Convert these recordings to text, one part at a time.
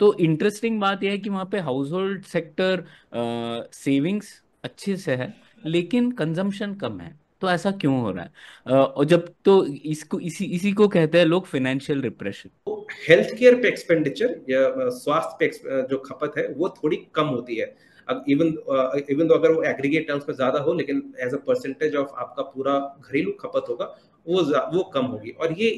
तो इंटरेस्टिंग बात यह है कि वहाँ पे हाउस होल्ड सेक्टर सेविंग्स अच्छे से है, लेकिन कंजम्पशन कम है। तो ऐसा क्यों हो रहा है? और जब तो इसको इसी इसी को कहते हैं लोग फाइनेंशियल रिप्रेशन। हेल्थ केयर पे एक्सपेंडिचर या स्वास्थ्य पे जो खपत है वो थोड़ी कम होती है। अब इवन इवन तो अगर वो एग्रीगेट टर्म्स में ज्यादा हो, लेकिन एज अ परसेंटेज ऑफ आपका पूरा घरेलू खपत होगा वो कम होगी। और ये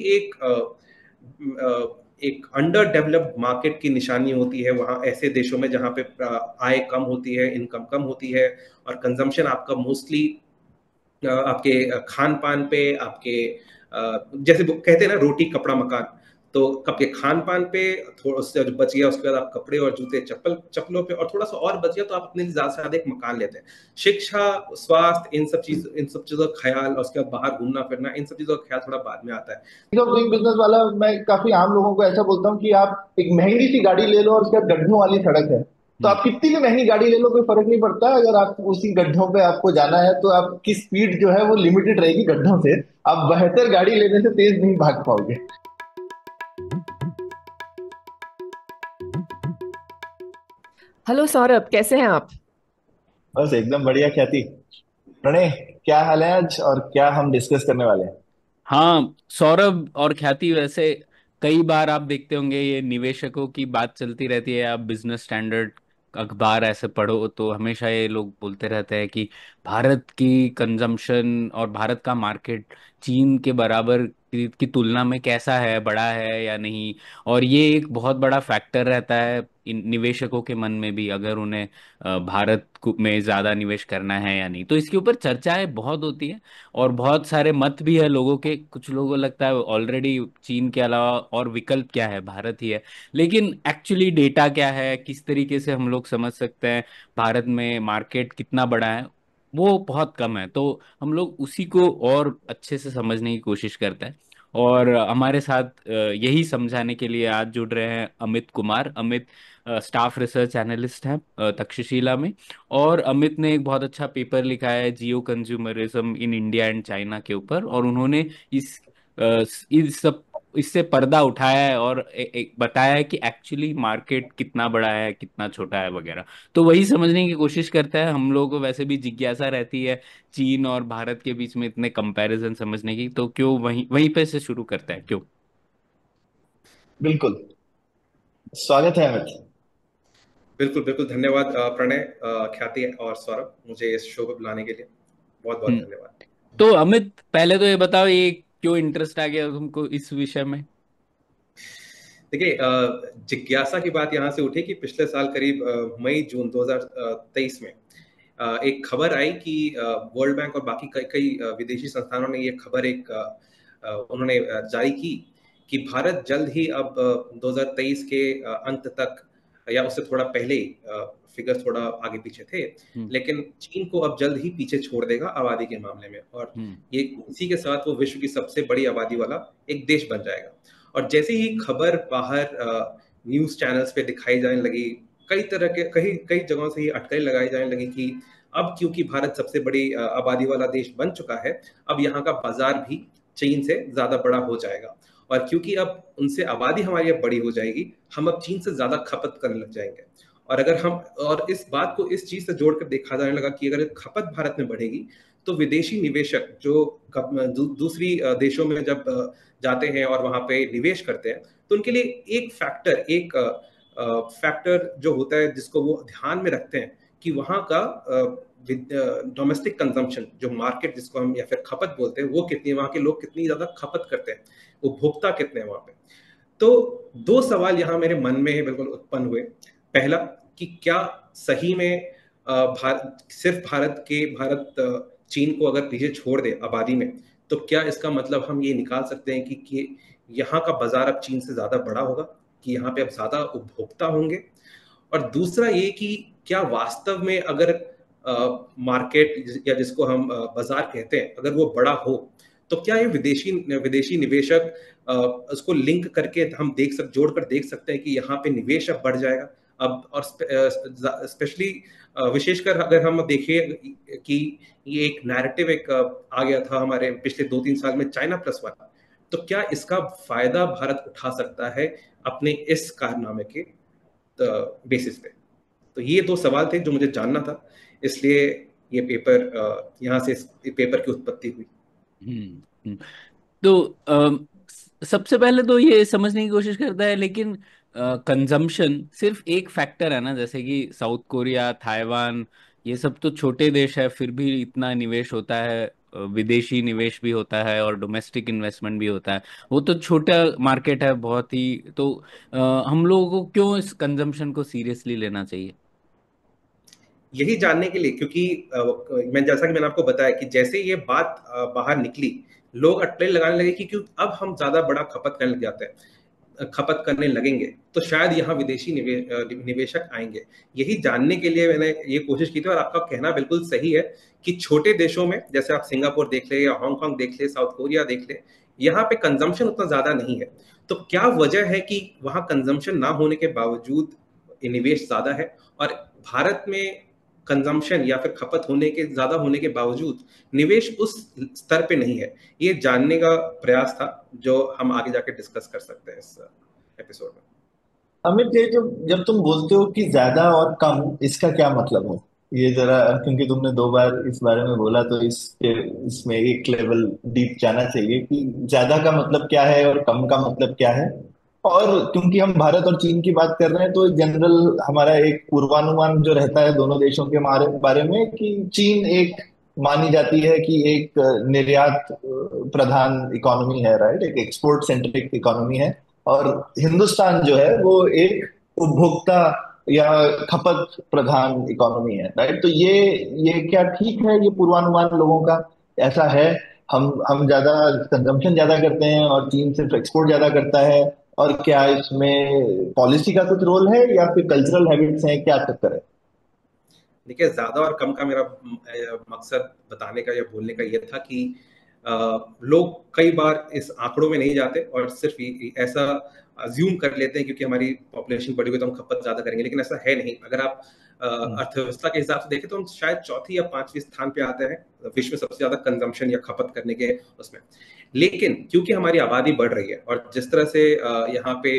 एक अंडर डेवलप्ड मार्केट की निशानी होती है वहाँ ऐसे देशों में जहाँ पे आय कम होती है, इनकम कम होती है, और कंजम्पशन आपका मोस्टली आपके खान पान पे, आपके जैसे वो कहते हैं ना, रोटी कपड़ा मकान। तो आपके खान पान पे थोड़ा, उससे जो बच गया उसके बाद आप कपड़े और जूते चप्पलों पे, और थोड़ा सा और बच गया तो आप अपने लिए ज्यादा से ज्यादा एक मकान लेते हैं। शिक्षा, स्वास्थ्य, इन सब चीजों का ख्याल, और उसके बाद बाहर घूमना फिरना, इन सब चीजों का ख्याल थोड़ा बाद में आता है। तो डूइंग बिजनेस वाला, मैं काफी आम लोगों को ऐसा बोलता हूँ कि आप एक महंगी सी गाड़ी ले लो और उसके बाद गड्ढों वाली सड़क है, तो हम्म। आप कितनी भी महंगी गाड़ी ले लो कोई फर्क नहीं पड़ता। अगर आप उसी गड्ढों पे आपको जाना है तो आपकी स्पीड जो है वो लिमिटेड रहेगी गड्ढों से। आप बेहतर गाड़ी लेने से तेज नहीं भाग पाओगे। हेलो सौरभ, कैसे हैं आप? बस एकदम बढ़िया ख्याति। प्रणय, क्या हाल है आज और क्या हम डिस्कस करने वाले हैं? हाँ सौरभ और ख्याति, वैसे कई बार आप देखते होंगे ये निवेशकों की बात चलती रहती है। आप बिजनेस स्टैंडर्ड अखबार ऐसे पढ़ो तो हमेशा ये लोग बोलते रहते हैं कि भारत की कंजम्पशन और भारत का मार्केट चीन के बराबर की तुलना में कैसा है, बड़ा है या नहीं। और ये एक बहुत बड़ा फैक्टर रहता है इन निवेशकों के मन में भी, अगर उन्हें में ज्यादा निवेश करना है या नहीं। तो इसके ऊपर चर्चाएं बहुत होती है और बहुत सारे मत भी है लोगों के। कुछ लोगों को लगता है ऑलरेडी चीन के अलावा और विकल्प क्या है, भारत ही है। लेकिन एक्चुअली डेटा क्या है, किस तरीके से हम लोग समझ सकते हैं भारत में मार्केट कितना बड़ा है, वो बहुत कम है। तो हम लोग उसी को और अच्छे से समझने की कोशिश करते हैं। और हमारे साथ यही समझाने के लिए आज जुड़ रहे हैं Amit Kumar. Amit staff research analyst हैं तक्षशिला में। और अमित ने एक बहुत अच्छा पेपर लिखा है geo consumerism in India and China के ऊपर, और उन्होंने इस सब इससे पर्दा उठाया है और बताया है कि एक्चुअली मार्केट कितना बड़ा है, कितना छोटा है वगैरह। तो वही समझने की कोशिश करता है। हम लोगों को वैसे भी जिज्ञासा रहती है चीन और भारत के बीच में इतने कंपैरिजन समझने की, तो क्यों वहीं वहीं पे से शुरू करता है, क्यों? बिल्कुल, स्वागत है अमित। बिल्कुल बिल्कुल, धन्यवाद प्रणय, ख्याति और सौरभ, मुझे इस शो पे बुलाने के लिए बहुत बहुत हम्म। धन्यवाद। तो अमित, पहले तो ये बताओ, ये क्यों इंटरेस्ट आ गया तुमको इस विषय में? देखिए, जिज्ञासा की बात यहाँ से उठी कि पिछले साल करीब मई जून 2023 में एक खबर आई कि वर्ल्ड बैंक और बाकी कई कई विदेशी संस्थानों ने ये खबर उन्होंने जारी की कि भारत जल्द ही अब 2023 के अंत तक, या उससे थोड़ा पहले ही, फिगर थोड़ा आगे पीछे थे, हम्म। लेकिन चीन को अब जल्द ही पीछे छोड़ देगा आबादी के मामले में, और हम्म। ये इसी के साथ वो विश्व की सबसे बड़ी आबादी वाला एक देश बन जाएगा। और जैसे ही खबर बाहर न्यूज चैनल्स पे दिखाई जाने लगी, कई तरह के कई कई जगहों से ये अटकलें लगाई जाने लगी कि अब क्योंकि भारत सबसे बड़ी आबादी वाला देश बन चुका है, अब यहाँ का बाजार भी चीन से ज्यादा बड़ा हो जाएगा। और क्योंकि अब उनसे आबादी हमारी अब बड़ी हो जाएगी, हम अब चीन से ज्यादा खपत करने लग जाएंगे। और अगर हम, और इस बात को इस चीज से जोड़कर देखा जाने लगा कि अगर खपत भारत में बढ़ेगी, तो विदेशी निवेशक जो दूसरी देशों में जब जाते हैं और वहां पे निवेश करते हैं, तो उनके लिए एक फैक्टर जो होता है जिसको वो ध्यान में रखते हैं कि वहां का डोमेस्टिक कंजम्पशन, जो मार्केट जिसको हम या फिर खपत बोलते हैं, वो कितनी है, वहां के लोग कितनी ज्यादा खपत करते हैं, उपभोक्ता कितने हैं वहां पे। तो दो सवाल यहाँ मेरे मन में बिल्कुल उत्पन्न हुए। पहला, कि क्या सही में भारत चीन को अगर पीछे छोड़ दे आबादी में, तो क्या इसका मतलब हम ये निकाल सकते हैं कि यहाँ का बाजार अब चीन से ज्यादा बड़ा होगा, कि यहाँ पे अब ज्यादा उपभोक्ता होंगे। और दूसरा ये कि क्या वास्तव में अगर मार्केट या जिसको हम बाजार कहते हैं, अगर वो बड़ा हो, तो क्या ये विदेशी विदेशी निवेशक उसको लिंक करके हम जोड़कर देख सकते हैं कि यहाँ पे निवेश अब बढ़ जाएगा अब। और स्पेशली विशेषकर अगर हम देखें कि ये एक नैरेटिव आ गया था हमारे पिछले 2-3 साल में, चाइना प्लस वन, तो क्या इसका फायदा भारत उठा सकता है अपने इस कारनामे के बेसिस पे। तो ये दो सवाल थे जो मुझे जानना था, इसलिए ये पेपर यहाँ से इस पेपर की उत्पत्ति हुई। हम्म। तो सबसे पहले तो ये समझने की कोशिश करता है, लेकिन कंजम्पशन सिर्फ एक फैक्टर है ना। जैसे कि साउथ कोरिया, ताइवान, ये सब तो छोटे देश है, फिर भी इतना निवेश होता है। विदेशी निवेश भी होता है और डोमेस्टिक इन्वेस्टमेंट भी होता है। वो तो छोटा मार्केट है बहुत ही। तो हम लोगों को क्यों इस कंजम्पशन को सीरियसली लेना चाहिए? यही जानने के लिए, क्योंकि मैं जैसा कि मैंने आपको बताया कि जैसे ये बात बाहर निकली, लोग अटकलें लगाने लगे कि क्यों अब हम ज्यादा बड़ा खपत करने लग जाते हैं, खपत करने लगेंगे तो शायद यहाँ विदेशी निवेशक आएंगे। यही जानने के लिए मैंने ये कोशिश की थी। और आपका कहना बिल्कुल सही है कि छोटे देशों में, जैसे आप सिंगापुर देख ले या हांगकांग देख ले, साउथ कोरिया देख ले, यहाँ पे कंजम्पशन उतना ज्यादा नहीं है। तो क्या वजह है कि वहाँ कंजम्पशन ना होने के बावजूद निवेश ज्यादा है, और भारत में कंजम्पशन या फिर खपत होने के ज्यादा होने के बावजूद निवेश उस स्तर पे नहीं है? ये जानने का प्रयास था जो हम आगे जाके डिस्कस कर सकते हैं इस एपिसोड में। अमित, ये जो जब तुम बोलते हो कि ज्यादा और कम, इसका क्या मतलब है? ये जरा, क्योंकि तुमने दो बार इस बारे में बोला, तो इसमें एक लेवल डीप जाना चाहिए कि ज्यादा का मतलब क्या है और कम का मतलब क्या है। और क्योंकि हम भारत और चीन की बात कर रहे हैं, तो जनरल हमारा एक पूर्वानुमान जो रहता है दोनों देशों के हमारे बारे में, कि चीन एक मानी जाती है कि एक निर्यात प्रधान इकोनॉमी है, राइट, एक एक्सपोर्ट सेंट्रिक इकोनॉमी है। और हिंदुस्तान जो है वो एक उपभोक्ता या खपत प्रधान इकोनॉमी है, राइट। तो ये क्या ठीक है, ये पूर्वानुमान लोगों का ऐसा है? हम ज्यादा कंजम्पशन ज्यादा करते हैं और चीन सिर्फ एक्सपोर्ट ज्यादा करता है? और क्या इसमें पॉलिसी का कुछ रोल है या फिर कल्चरल हैबिट्स हैं, क्या चक्कर है? देखिए, ज्यादा और कम का मेरा मकसद बताने का या बोलने का ये था कि लोग कई बार इस आंकड़ों में नहीं जाते और सिर्फ ऐसा अज्यूम कर लेते हैं क्योंकि हमारी पॉपुलेशन बढ़ी हुई तो हम खपत ज्यादा करेंगे, लेकिन ऐसा है नहीं। अगर आप अर्थव्यवस्था के हिसाब से देखें तो हम शायद चौथी या पांचवी स्थान पे आते हैं विश्व में सबसे ज्यादा कंजम्पशन या खपत करने के उसमें। लेकिन क्योंकि हमारी आबादी बढ़ रही है और जिस तरह से यहाँ पे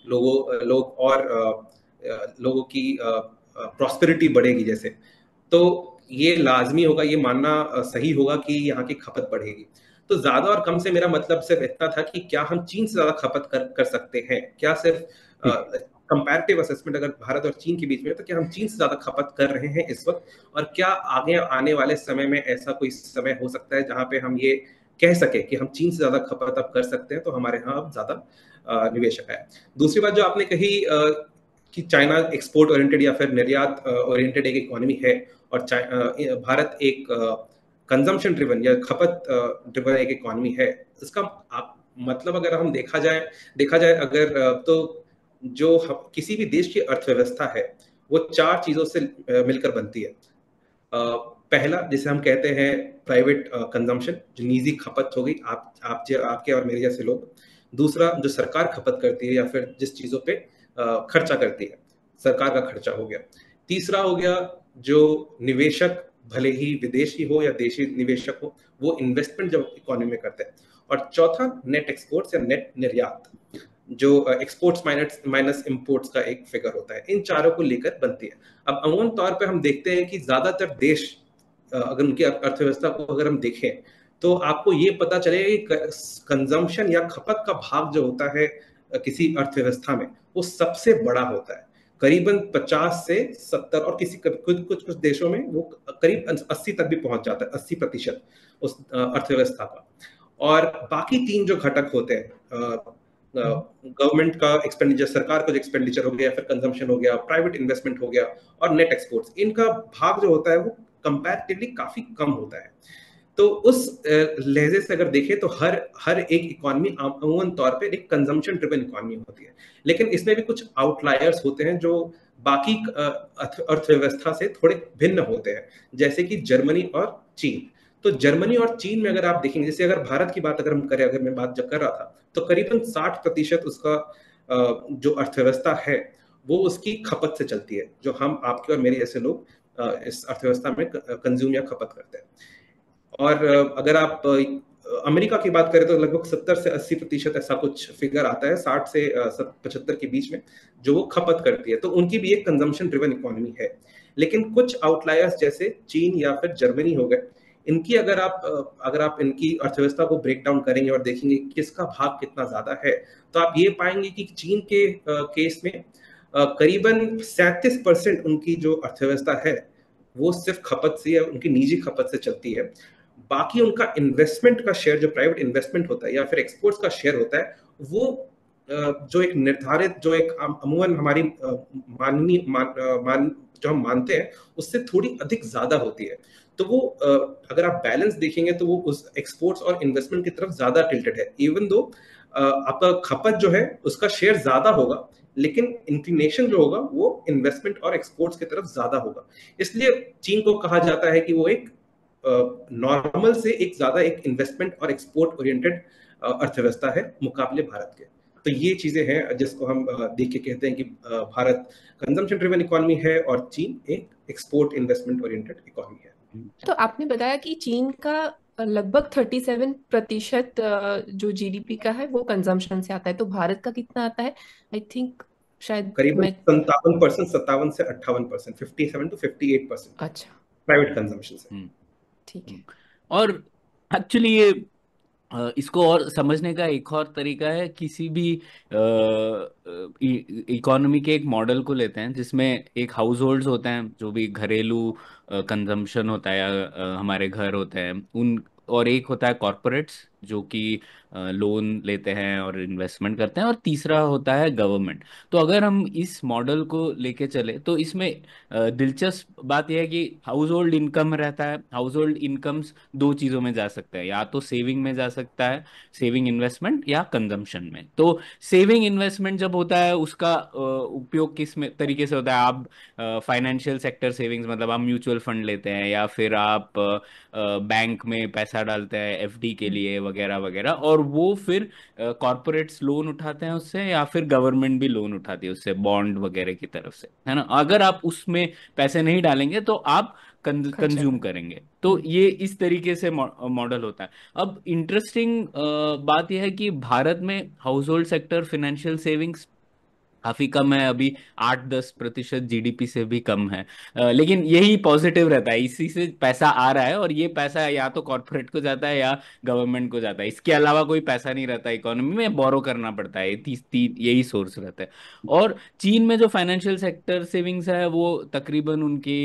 लोगों की प्रॉस्पेरिटी बढ़ेगी, जैसे, तो ये लाजमी होगा, ये मानना सही होगा कि यहाँ की खपत बढ़ेगी। तो ज्यादा और कम से मेरा मतलब सिर्फ इतना था कि क्या हम चीन से ज्यादा खपत कर सकते हैं? क्या सिर्फ ठीक। कंपैरेटिव असेसमेंट अगर भारत और चीन के बीच में है, तो क्या हम चीन से ज्यादा खपत कर रहे हैं इस वक्त? और क्या आगे आने वाले समय में ऐसा कोई समय हो सकता है जहां पे हम ये कह सके कि हम चीन से ज्यादा खपत अब कर सकते हैं, तो हमारे यहाँ अब ज्यादा निवेशक है? दूसरी बात जो आपने कही कि चाइना एक्सपोर्ट ओरिएंटेड या फिर निर्यात ओरिएंटेड एक इकोनॉमी है और भारत एक कंजम्पशन ड्रिवन या खपत ड्रिवन एक इकोनॉमी है, इसका मतलब अगर हम देखा जाए अगर तो जो किसी भी देश की अर्थव्यवस्था है वो चार चीजों से मिलकर बनती है। पहला, जिसे हम कहते हैं प्राइवेट कंजम्पशन, जो निजी खपत हो गई, आपके और मेरे जैसे लोग। दूसरा, जो सरकार खपत करती है या फिर जिस चीजों पे खर्चा करती है, सरकार का खर्चा हो गया। तीसरा हो गया जो निवेशक, भले ही विदेशी हो या देशी निवेशक हो, वो इन्वेस्टमेंट जब इकोनॉमी में करते हैं। और चौथा, नेट एक्सपोर्ट्स या नेट निर्यात, जो एक्सपोर्ट्स माइनस माइनस इंपोर्ट्स का एक फिगर होता है। इन चारों को लेकर बनती है। अब अमूमन तौर पे हम देखते हैं कि ज्यादातर देश, अगर उनकी अर्थव्यवस्था को अगर हम देखें, तो आपको ये पता चलेगा कि कंजम्पशन या खपत का भाग जो होता है किसी अर्थव्यवस्था में, वो सबसे बड़ा होता है, करीबन 50 से 70, और कुछ देशों में वो करीब 80 तक भी पहुंच जाता है, 80% उस अर्थव्यवस्था का। और बाकी तीन जो घटक होते हैं, गवर्नमेंट का एक्सपेंडिचर, सरकार का जो एक्सपेंडिचर हो गया, फिर कंजम्पशन हो गया, प्राइवेट इन्वेस्टमेंट हो गया, और नेट एक्सपोर्ट्स, इनका भाग जो होता है वो कंपैरेटिवली काफी कम होता है। तो उस लहजे से अगर देखें तो हर एक इकोनॉमी अमूमन तौर पे एक कंजम्पशन ड्रिवन इकोनॉमी होती है। लेकिन इसमें भी कुछ आउटलायर्स होते हैं जो बाकी अर्थव्यवस्था से थोड़े भिन्न होते हैं, जैसे कि जर्मनी और चीन। तो जर्मनी और चीन में अगर आप देखेंगे, जैसे अगर भारत की बात अगर हम करें, अगर मैं बात जब कर रहा था, तो करीबन 60% उसका जो अर्थव्यवस्था है वो उसकी खपत से चलती है, जो हम आपके और मेरे जैसे लोग इस अर्थव्यवस्था में कंज्यूम या खपत करते हैं। और अगर आप अमेरिका की बात करें तो लगभग 70 से 80% ऐसा कुछ फिगर आता है, 60 से 75 के बीच में, जो वो खपत करती है। तो उनकी भी एक कंजम्पशन ड्रिवन इकोनॉमी है। लेकिन कुछ आउटलायर्स जैसे चीन या फिर जर्मनी हो गए, इनकी अगर आप इनकी अर्थव्यवस्था को ब्रेक डाउन करेंगे और देखेंगे किसका भाग कितना ज्यादा है, तो आप ये पाएंगे कि चीन के केस में करीबन 37% उनकी जो अर्थव्यवस्था है वो सिर्फ खपत से या उनकी निजी खपत से चलती है। बाकी उनका इन्वेस्टमेंट का शेयर, जो प्राइवेट इन्वेस्टमेंट होता है या फिर एक्सपोर्ट्स का शेयर होता है, वो जो एक निर्धारित, जो एक अमूमन हमारी माननीय जो हम मानते हैं उससे थोड़ी अधिक ज्यादा होती है। तो वो अगर आप बैलेंस देखेंगे तो वो उस एक्सपोर्ट्स और इन्वेस्टमेंट की तरफ ज्यादा टिल्टेड है। इवन दो आपका खपत जो है उसका शेयर ज्यादा होगा, लेकिन इंक्लिनेशन जो होगा वो इन्वेस्टमेंट और एक्सपोर्ट्स की तरफ ज्यादा होगा। इसलिए चीन को कहा जाता है कि वो एक नॉर्मल से एक ज्यादा एक इन्वेस्टमेंट और एक्सपोर्ट ओरिएंटेड अर्थव्यवस्था है मुकाबले भारत के। तो ये चीजें हैं जिसको हम देख के कहते हैं कि भारत कंजम्पशन ड्रिवन इकोनॉमी है और चीन एक एक्सपोर्ट इन्वेस्टमेंट ओरिएंटेड इकोनॉमी है। तो आपने बताया कि चीन का लगभग 37% जो जीडीपी का है वो कंजम्पशन से आता है, तो भारत का कितना आता है? आई थिंक शायद करीबन मैं 57%, 57 से 58%, 57 to 58% अच्छा, प्राइवेट कंजम्पशन से। ठीक है। और एक्चुअली ये इसको और समझने का एक और तरीका है, किसी भी इकोनॉमी के एक मॉडल को लेते हैं जिसमें एक हाउस होल्ड्स होते हैं, जो भी घरेलू कंजम्पशन होता है या हमारे घर होते हैं उन, और एक होता है कॉरपोरेट्स जो कि लोन लेते हैं और इन्वेस्टमेंट करते हैं, और तीसरा होता है गवर्नमेंट। तो अगर हम इस मॉडल को लेके चले तो इसमें दिलचस्प बात यह है कि हाउस होल्ड इनकम रहता है। हाउस होल्ड इनकम्स दो चीज़ों में जा सकता है, या तो सेविंग में जा सकता है, सेविंग इन्वेस्टमेंट, या कंजम्पशन में। तो सेविंग इन्वेस्टमेंट जब होता है उसका उपयोग किस में तरीके से होता है, आप फाइनेंशियल सेक्टर सेविंग्स, मतलब आप म्यूचुअल फंड लेते हैं या फिर आप बैंक में पैसा डालते हैं एफडी के लिए वगैरह वगैरह, और वो फिर कॉरपोरेट्स लोन उठाते हैं उससे, या फिर गवर्नमेंट भी लोन उठाती है उससे, बॉन्ड वगैरह की तरफ से, है ना। अगर आप उसमें पैसे नहीं डालेंगे तो आप खर्चा कंज्यूम कर। करेंगे। तो ये इस तरीके से मॉडल होता है। अब इंटरेस्टिंग बात यह है कि भारत में household sector financial savings काफी कम है अभी, 8-10% जीडीपी से भी कम है। लेकिन यही पॉजिटिव रहता है, इसी से पैसा आ रहा है, और ये पैसा या तो कॉरपोरेट को जाता है या गवर्नमेंट को जाता है। इसके अलावा कोई पैसा नहीं रहता इकोनॉमी में, बोरो करना पड़ता है। यही सोर्स रहता है। और चीन में जो फाइनेंशियल सेक्टर सेविंग्स है वो तकरीबन उनकी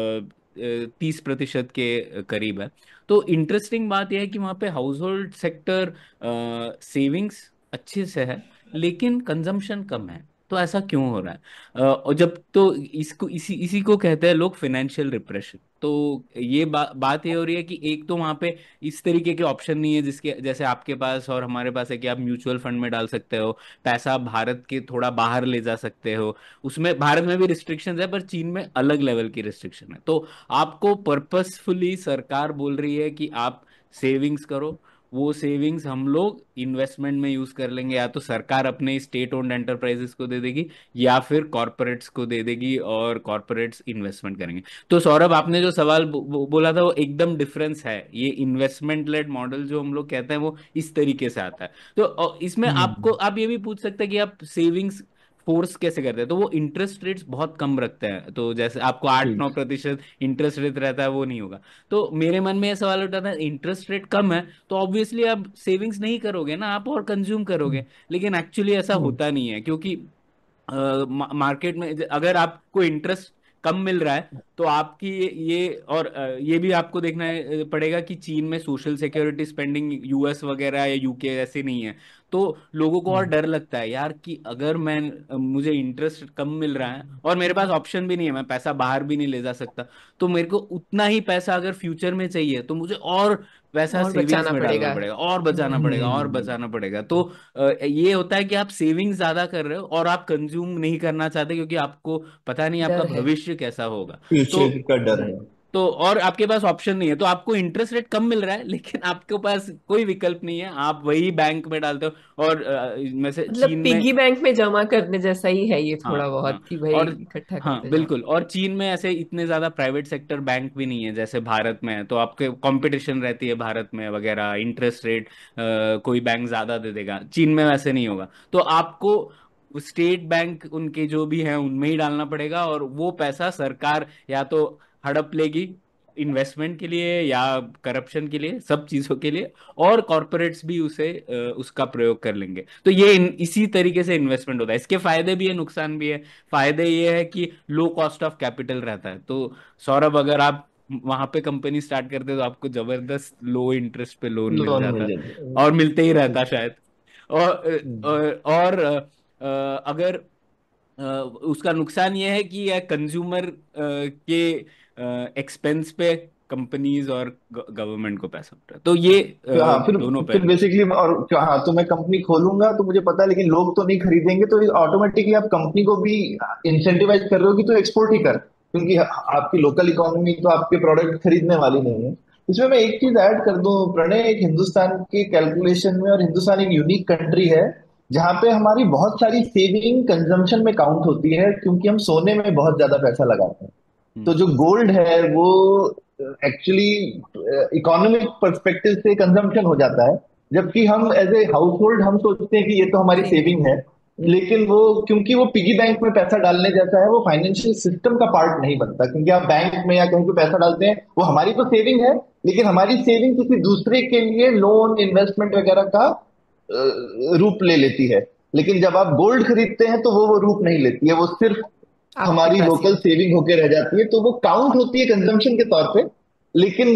30% के करीब है। तो इंटरेस्टिंग बात यह है कि वहाँ पे हाउस होल्ड सेक्टर सेविंग्स अच्छे से है, लेकिन कंजम्पशन कम है। तो ऐसा क्यों हो रहा है? और जब तो इसको इसी इसी को कहते हैं लोग फाइनेंशियल रिप्रेशन। तो ये बात ये हो रही है कि एक तो वहां पे इस तरीके के ऑप्शन नहीं है जिसके जैसे आपके पास और हमारे पास है, कि आप म्यूचुअल फंड में डाल सकते हो पैसा, भारत के थोड़ा बाहर ले जा सकते हो। उसमें भारत में भी रिस्ट्रिक्शंस है, पर चीन में अलग लेवल की रिस्ट्रिक्शन है। तो आपको पर्पसफुली सरकार बोल रही है कि आप सेविंग्स करो, वो सेविंग्स हम लोग इन्वेस्टमेंट में यूज कर लेंगे, या तो सरकार अपने स्टेट ओन्ड एंटरप्राइजेस को दे देगी या फिर कॉरपोरेट्स को दे देगी, और कॉरपोरेट्स इन्वेस्टमेंट करेंगे। तो सौरभ, आपने जो सवाल बोला था वो एकदम डिफरेंस है। ये इन्वेस्टमेंट लेड मॉडल जो हम लोग कहते हैं वो इस तरीके से आता है। तो इसमें आपको, हम्म। आप ये भी पूछ सकते हैं कि आप सेविंग्स फोर्स कैसे करते हैं। तो वो इंटरेस्ट रेट्स बहुत कम रखते हैं, तो जैसे आपको आठ नौ ठीक। प्रतिशत इंटरेस्ट रेट रहता है, वो नहीं होगा। तो मेरे मन में ये सवाल उठा था, इंटरेस्ट रेट कम है तो ऑब्वियसली आप सेविंग्स नहीं करोगे ना, आप और कंज्यूम करोगे। लेकिन एक्चुअली ऐसा हम्म। होता नहीं है, क्योंकि मार्केट में अगर आपको इंटरेस्ट कम मिल रहा है तो आपकी और ये भी आपको देखना पड़ेगा कि चीन में सोशल सिक्योरिटी स्पेंडिंग यूएस वगैरह या यूके ऐसे नहीं है। तो लोगों को और हम्म। डर लगता है यार कि अगर मैं मुझे इंटरेस्ट कम मिल रहा है और मेरे पास ऑप्शन भी नहीं है, मैं पैसा बाहर भी नहीं ले जा सकता, तो मेरे को उतना ही पैसा अगर फ्यूचर में चाहिए तो मुझे और पैसा और सेविंग्स बचाना में डालना पड़ेगा। पड़ेगा, और बचाना पड़ेगा, और हम्म। बचाना पड़ेगा। तो ये होता है कि आप सेविंग ज्यादा कर रहे हो और आप कंज्यूम नहीं करना चाहते, क्योंकि आपको पता नहीं आपका डर है। भविष्य कैसा होगा। तो फ्यूचर का डर है। तो और आपके पास ऑप्शन नहीं है, तो आपको इंटरेस्ट रेट कम मिल रहा है लेकिन आपके पास कोई विकल्प नहीं है, आप वही बैंक में डालते हो। और में से मतलब चीन में, पिगी बैंक में जमा करने जैसा ही है ये, हाँ थोड़ा हाँ, बहुत कि भाई और इकट्ठा हाँ करते जाओ। बिल्कुल, और चीन में ऐसे इतने ज्यादा प्राइवेट सेक्टर बैंक भी नहीं है जैसे भारत में है, तो आपके कंपटीशन रहती है भारत में वगैरह, इंटरेस्ट रेट कोई बैंक ज्यादा दे देगा, चीन में वैसे नहीं होगा। तो आपको स्टेट बैंक उनके जो भी हैं उनमें ही डालना पड़ेगा, और वो पैसा सरकार या तो हड़प लेगी इन्वेस्टमेंट के लिए या करप्शन के लिए, सब चीजों के लिए, और कॉरपोरेट्स भी उसे उसका प्रयोग कर लेंगे। तो ये इसी तरीके से इन्वेस्टमेंट होता है। इसके फायदे भी है, नुकसान भी है। फायदे ये है कि लो कॉस्ट ऑफ कैपिटल रहता है, तो सौरभ अगर आप वहां पे कंपनी स्टार्ट करते तो आपको जबरदस्त लो इंटरेस्ट पे लोन मिल लोन मिल जाता, जाता और मिलते ही रहता है। शायद। और अगर उसका नुकसान ये है कि यह कंज्यूमर के एक्सपेंस पे कंपनीज और गवर्नमेंट को पैसा उठ रहा है, तो ये हाँ, दोनों फिर पहलू। बेसिकली और हाँ, तो मैं कंपनी खोलूंगा तो मुझे पता है, लेकिन लोग तो नहीं खरीदेंगे, तो ऑटोमेटिकली आप कंपनी को भी इंसेंटिवाइज कर रहे हो कि तो एक्सपोर्ट ही कर, क्योंकि आपकी लोकल इकोनॉमी तो आपके प्रोडक्ट खरीदने वाली नहीं है। इसमें मैं एक चीज ऐड कर दूं प्रणय, एक हिंदुस्तान के कैलकुलेशन में, और हिंदुस्तान एक यूनिक कंट्री है जहाँ पे हमारी बहुत सारी सेविंग कंजम्पशन में काउंट होती है, क्योंकि हम सोने में बहुत ज्यादा पैसा लगाते हैं। तो हम्म। जो गोल्ड है वो एक्चुअली इकोनॉमिक पर्सपेक्टिव से कंजम्पशन हो जाता है, जबकि हम एज ए हाउस होल्ड हम सोचते हैं कि ये तो हमारी सेविंग। सेविंग है। लेकिन वो, क्योंकि वो पिगी बैंक में पैसा डालने जैसा है, वो फाइनेंशियल सिस्टम का पार्ट नहीं बनता, क्योंकि आप बैंक में या कहीं पे पैसा डालते हैं, वो हमारी तो सेविंग है, लेकिन हमारी सेविंग किसी दूसरे के लिए लोन इन्वेस्टमेंट वगैरह का रूप ले लेती है। लेकिन जब आप गोल्ड खरीदते हैं तो वो रूप नहीं लेती है, वो सिर्फ आपके हमारी पास ही लोकल होता सेविंग होके रह जाती है, तो वो काउंट होती है कंजम्पशन के तौर पे। लेकिन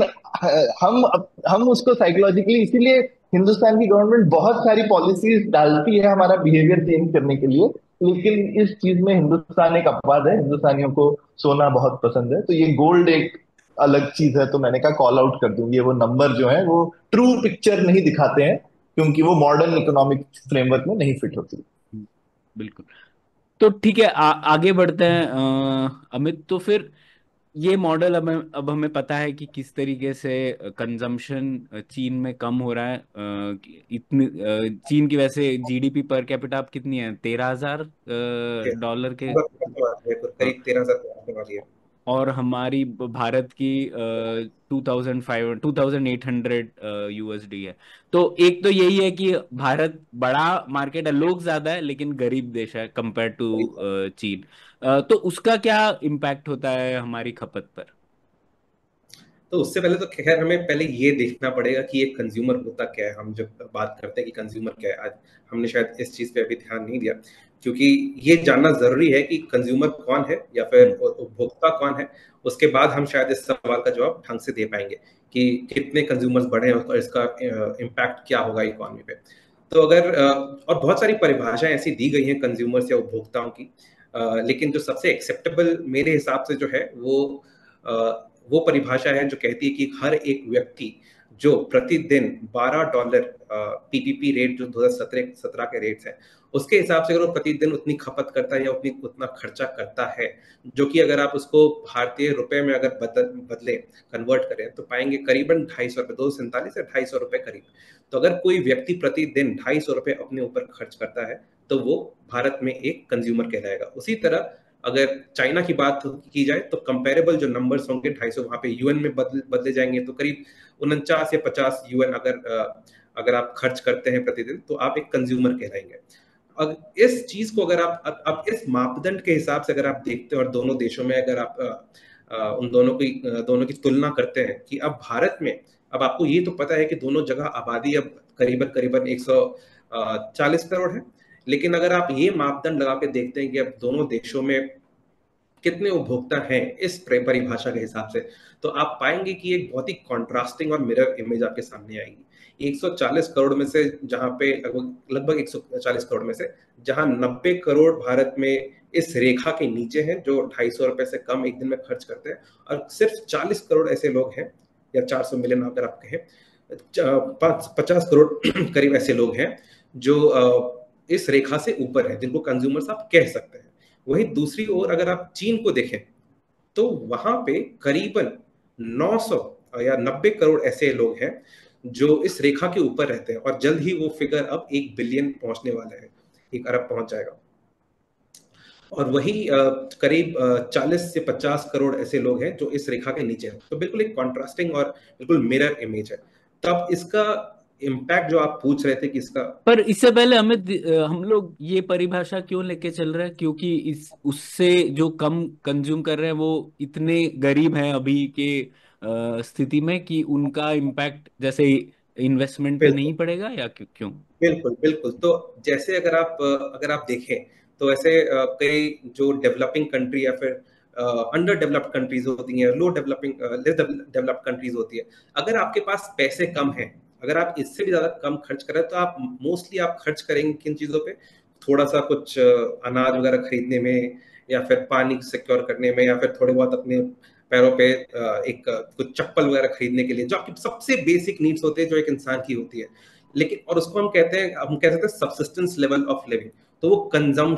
हम उसको साइकोलॉजिकली, इसीलिए हिंदुस्तान की गवर्नमेंट बहुत सारी पॉलिसीज डालती है हमारा बिहेवियर चेंज करने के लिए। लेकिन इस चीज में हिंदुस्तान एक अपवाद है, हिंदुस्तानियों को सोना बहुत पसंद है, तो ये गोल्ड एक अलग चीज है। तो मैंने कहा कॉल आउट कर दूंगी, वो नंबर जो है वो ट्रू पिक्चर नहीं दिखाते हैं, क्योंकि वो मॉडर्न इकोनॉमिक फ्रेमवर्क में नहीं फिट होती। बिल्कुल। तो ठीक है, आगे बढ़ते हैं अमित। तो फिर ये मॉडल अब हमें पता है कि किस तरीके से कंजम्पशन चीन में कम हो रहा है। इतनी चीन की वैसे जीडीपी पर कैपिटा अब कितनी है, 13,000 डॉलर के। हाँ, करीब 13,000 वाली है। और हमारी भारत की 2,800 यूएसडी है। तो एक तो यही है कि भारत बड़ा मार्केट है, लोग ज्यादा है, लेकिन गरीब देश है कंपेयर टू चीन। तो उसका क्या इम्पैक्ट होता है हमारी खपत पर? तो उससे पहले तो खैर हमें पहले ये देखना पड़ेगा कि एक कंज्यूमर होता क्या है। हम जब बात करते हैं कि कंज्यूमर क्या है, आज हमने शायद इस चीज पे अभी ध्यान नहीं दिया, क्योंकि ये जानना जरूरी है कि कंज्यूमर कौन है या फिर हम्म। उपभोक्ता कौन है। उसके बाद हम शायद इस सवाल का जवाब ढंग से दे पाएंगे कि कितने कंज्यूमर्स बढ़े हैं और इसका इम्पैक्ट क्या होगा इकोनॉमी पे। तो अगर और बहुत सारी परिभाषाएं ऐसी दी गई हैं कंज्यूमर्स या उपभोक्ताओं की, लेकिन जो सबसे एक्सेप्टेबल मेरे हिसाब से जो है वो परिभाषा है जो कहती है कि हर एक व्यक्ति जो प्रतिदिन $12 पीपीपी रेट जो 2017 के रेट्स हैं, उसके हिसाब से अगर वो प्रतिदिन उतनी खपत करता है या उतना खर्चा करता है, जो कि अगर आप उसको भारतीय रुपए में अगर बदले कन्वर्ट करें तो पाएंगे करीबन ₹250, 247 या ₹250 करीब। तो अगर कोई व्यक्ति प्रतिदिन ₹250 अपने ऊपर खर्च करता है तो वो भारत में एक कंज्यूमर कहलाएगा। उसी तरह अगर चाइना की बात की जाए तो कंपेरेबल जो नंबर्स होंगे 250, वहां पे यूएन में बदले जाएंगे तो करीब 49 या 50 यूएन अगर आप खर्च करते हैं प्रतिदिन तो आप एक कंज्यूमर कहलाएंगे। अब इस चीज को अगर आप अब इस मापदंड के हिसाब से अगर आप देखते हैं और दोनों देशों में अगर आप उन दोनों की तुलना करते हैं कि अब भारत में, अब आपको ये तो पता है कि दोनों जगह आबादी अब करीबन करीबन 140 करोड़ है। लेकिन अगर आप ये मापदंड लगा के देखते हैं कि अब दोनों देशों में कितने उपभोक्ता हैं इस परिभाषा के हिसाब से, तो आप पाएंगे कि एक बहुत ही कॉन्ट्रास्टिंग और मिरर इमेज आपके सामने आएगी। 140 करोड़ में से जहां पे लगभग 140 करोड़ में से जहां 90 करोड़ भारत में इस रेखा के नीचे हैं, जो ₹250 से कम एक दिन में खर्च करते हैं, और सिर्फ 40 करोड़ ऐसे लोग हैं, या 400 मिलियन अगर आप कहें, 50 करोड़ करीब ऐसे लोग हैं जो इस रेखा से ऊपर है, जिनको कंज्यूमर्स आप कह सकते हैं। वहीं दूसरी ओर अगर आप चीन को देखें तो वहां पे करीबन 900 या 90 करोड़ ऐसे लोग हैं जो इस रेखा के ऊपर रहते हैं, और जल्द ही वो फिगर अब 1 बिलियन पहुंचने वाला है, 1 अरब पहुंच जाएगा। और वही करीब 40 से 50 करोड़ ऐसे लोग हैं जो इस रेखा के नीचे हैं। तो बिल्कुल एक कॉन्ट्रास्टिंग और बिल्कुल मिरर इमेज है। तब इसका इम्पैक्ट जो आप पूछ रहे थे कि इसका, पर इससे पहले हम लोग ये परिभाषा क्यों लेके चल रहे हैं, क्योंकि इस उससे जो कम कंज्यूम कर रहे हैं वो इतने गरीब हैं अभी के स्थिति में कि उनका इम्पैक्ट जैसे इन्वेस्टमेंट पे बिल्कुल नहीं पड़ेगा, या क्यों क्यों? बिल्कुल बिल्कुल। तो जैसे अगर आप देखें तो ऐसे कई जो डेवलपिंग कंट्री या फिर अंडर डेवलप्ड कंट्रीज होती हैं, low developing less developed countries होती है, अगर आपके पास पैसे कम हैं, अगर आप इससे भी ज्यादा कम खर्च करें, तो आप मोस्टली आप खर्च करेंगे किन चीजों पे? थोड़ा सा कुछ अनाज वगैरह खरीदने में, या फिर पानी सिक्योर करने में, या फिर थोड़े बहुत अपने पैरों पे कुछ चप्पल वगैरह खरीदने के लिए, जो आपकी सबसे बेसिक नीड्स होते हैं जो एक इंसान की होती है। लेकिन और उसको हम कह सकते हैं सब्सिस्टेंस लेवल ऑफ लिविंग। तो वो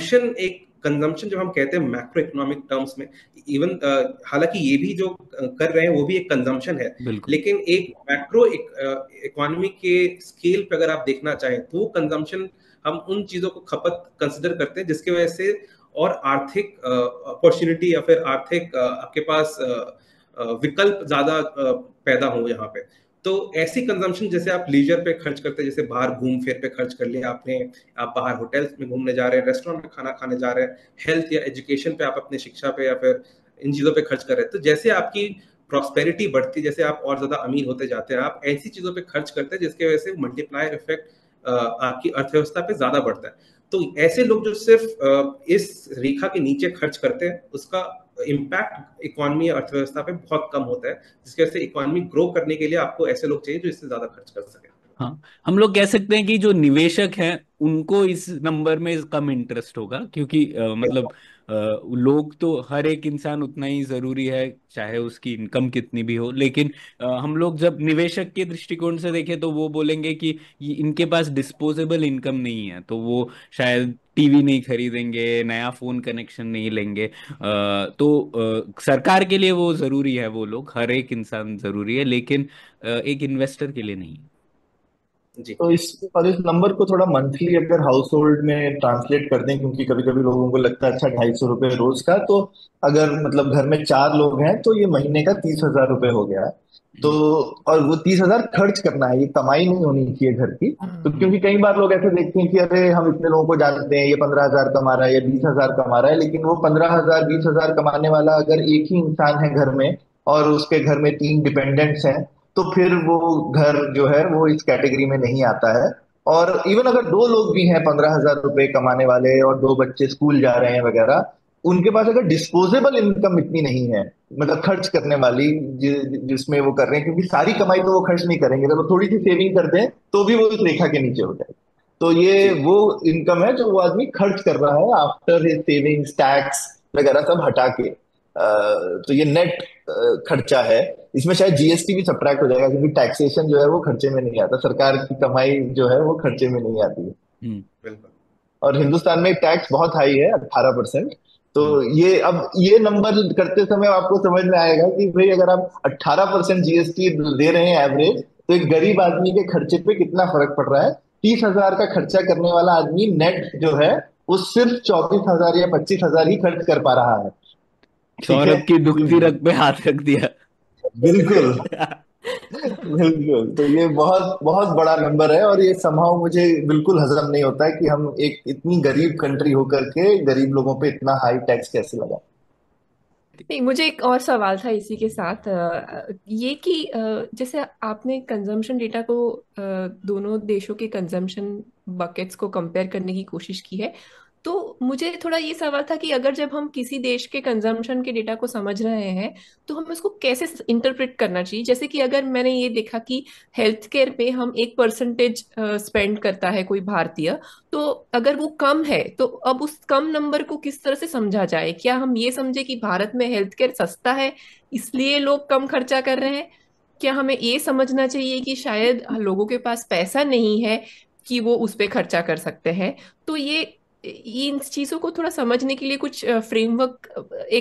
कंजम्पशन जब हम कहते हैं मैक्रो इकोनॉमिक टर्म्स में, इवन हालांकि ये भी जो कर रहे हैं वो भी एक कंजम्पशन है, बिल्कुल। लेकिन एक मैक्रो इकोनॉमी के स्केल पे अगर आप देखना चाहें तो वो कंजम्पशन, हम उन चीजों को खपत कंसिडर करते हैं जिसकी वजह से और आर्थिक अपॉर्चुनिटी या फिर आर्थिक आपके पास विकल्प ज्यादा पैदा हो यहाँ पे। तो ऐसी कंजम्पशन जैसे आप लीजर पे खर्च करते हैं, जैसे बाहर घूम फिर पे खर्च कर लिया आपने, आप बाहर होटल्स में घूमने जा रहे हैं, रेस्टोरेंट में खाना खाने जा रहे हैं, हेल्थ या एजुकेशन पे, आप अपने शिक्षा पे या फिर इन चीजों पे खर्च कर रहे हैं, तो जैसे आपकी प्रॉस्पेरिटी बढ़ती, जैसे आप और ज्यादा अमीर होते जाते हैं, आप ऐसी चीजों पे खर्च करते हैं जिसकी वजह से मल्टीप्लायर इफेक्ट आपकी अर्थव्यवस्था पे ज्यादा बढ़ता है। तो ऐसे लोग जो सिर्फ इस रेखा के नीचे खर्च करते हैं, उसका इम्पैक्ट इकोनॉमी या अर्थव्यवस्था पे बहुत कम होता है, जिसकी वजह से इकोनॉमी ग्रो करने के लिए आपको ऐसे लोग चाहिए जो इससे ज्यादा खर्च कर सके। हाँ, हम लोग कह सकते हैं कि जो निवेशक हैं उनको इस नंबर में कम इंटरेस्ट होगा, क्योंकि मतलब लोग तो हर एक इंसान उतना ही जरूरी है, चाहे उसकी इनकम कितनी भी हो। लेकिन हम लोग जब निवेशक के दृष्टिकोण से देखें तो वो बोलेंगे कि इनके पास डिस्पोजेबल इनकम नहीं है, तो वो शायद टीवी नहीं खरीदेंगे, नया फोन कनेक्शन नहीं लेंगे। सरकार के लिए वो जरूरी है, वो लोग, हर एक इंसान जरूरी है, लेकिन एक इन्वेस्टर के लिए नहीं। जी तो इस नंबर को थोड़ा मंथली अगर हाउस होल्ड में ट्रांसलेट कर दें, क्योंकि कभी कभी लोगों को लगता है अच्छा 250 रुपये रोज का, तो अगर मतलब घर में 4 लोग हैं तो ये महीने का 30,000 रुपये हो गया। तो और वो 30,000 खर्च करना है, ये कमाई नहीं होनी चाहिए घर की। तो हम्म। क्योंकि कई बार लोग ऐसे देखते हैं कि अरे हम इतने लोगों को जानते हैं, ये 15,000 कमा रहा है, ये 20,000 कमा रहा है, लेकिन वो 15,000 20,000 कमाने वाला अगर एक ही इंसान है घर में, और उसके घर में 3 डिपेंडेंट्स हैं, तो फिर वो घर जो है वो इस कैटेगरी में नहीं आता है। और इवन अगर 2 लोग भी हैं 15,000 रुपए कमाने वाले, और 2 बच्चे स्कूल जा रहे हैं वगैरह, उनके पास अगर डिस्पोजेबल इनकम इतनी नहीं है, मतलब खर्च करने वाली, जिसमें वो कर रहे हैं, क्योंकि सारी कमाई तो वो खर्च नहीं करेंगे, अगर वो थोड़ी सी सेविंग कर दें तो भी वो इस रेखा के नीचे हो जाए। तो ये जी वो इनकम है जो वो आदमी खर्च कर रहा है आफ्टर हिज सेविंग्स, टैक्स वगैरह सब हटा के। तो ये नेट खर्चा है। इसमें शायद जीएसटी भी सब्ट्रैक्ट हो जाएगा, क्योंकि टैक्सेशन जो है वो खर्चे में नहीं आता, सरकार की कमाई जो है वो खर्चे में नहीं आती है। हम्म। बिल्कुल। और हिंदुस्तान में टैक्स बहुत हाई है, 18%। तो हम्म। ये अब ये नंबर करते समय आपको समझ में आएगा कि भाई अगर आप 18% जीएसटी दे रहे हैं एवरेज, तो एक गरीब आदमी के खर्चे पे कितना फर्क पड़ रहा है। 30,000 का खर्चा करने वाला आदमी नेट जो है वो सिर्फ 24,000 या 25,000 ही खर्च कर पा रहा है। ठीक है। सौरभ की दुखती रग पे हाथ रख दिया। बिल्कुल। बिल्कुल। तो ये बहुत बहुत बड़ा नंबर है, और ये समहाउ मुझे बिल्कुल हजम नहीं होता है कि हम एक इतनी गरीब कंट्री होकर के गरीब लोगों पे इतना हाई टैक्स कैसे लगा। नहीं, मुझे एक और सवाल था इसी के साथ, ये कि जैसे आपने कंजम्पशन डेटा को दोनों देशों के कंजम्पशन बकेट्स को कंपेयर करने की कोशिश की है। तो मुझे थोड़ा ये सवाल था कि अगर जब हम किसी देश के कंजम्पशन के डेटा को समझ रहे हैं तो हमें उसको कैसे इंटरप्रेट करना चाहिए। जैसे कि अगर मैंने ये देखा कि हेल्थ केयर पे हम 1% स्पेंड करता है कोई भारतीय, तो अगर वो कम है तो अब उस कम नंबर को किस तरह से समझा जाए? क्या हम ये समझे कि भारत में हेल्थ केयर सस्ता है इसलिए लोग कम खर्चा कर रहे हैं? क्या हमें ये समझना चाहिए कि शायद लोगों के पास पैसा नहीं है कि वो उस पे खर्चा कर सकते हैं? तो ये इन चीजों को थोड़ा समझने के लिए कुछ फ्रेमवर्क, एक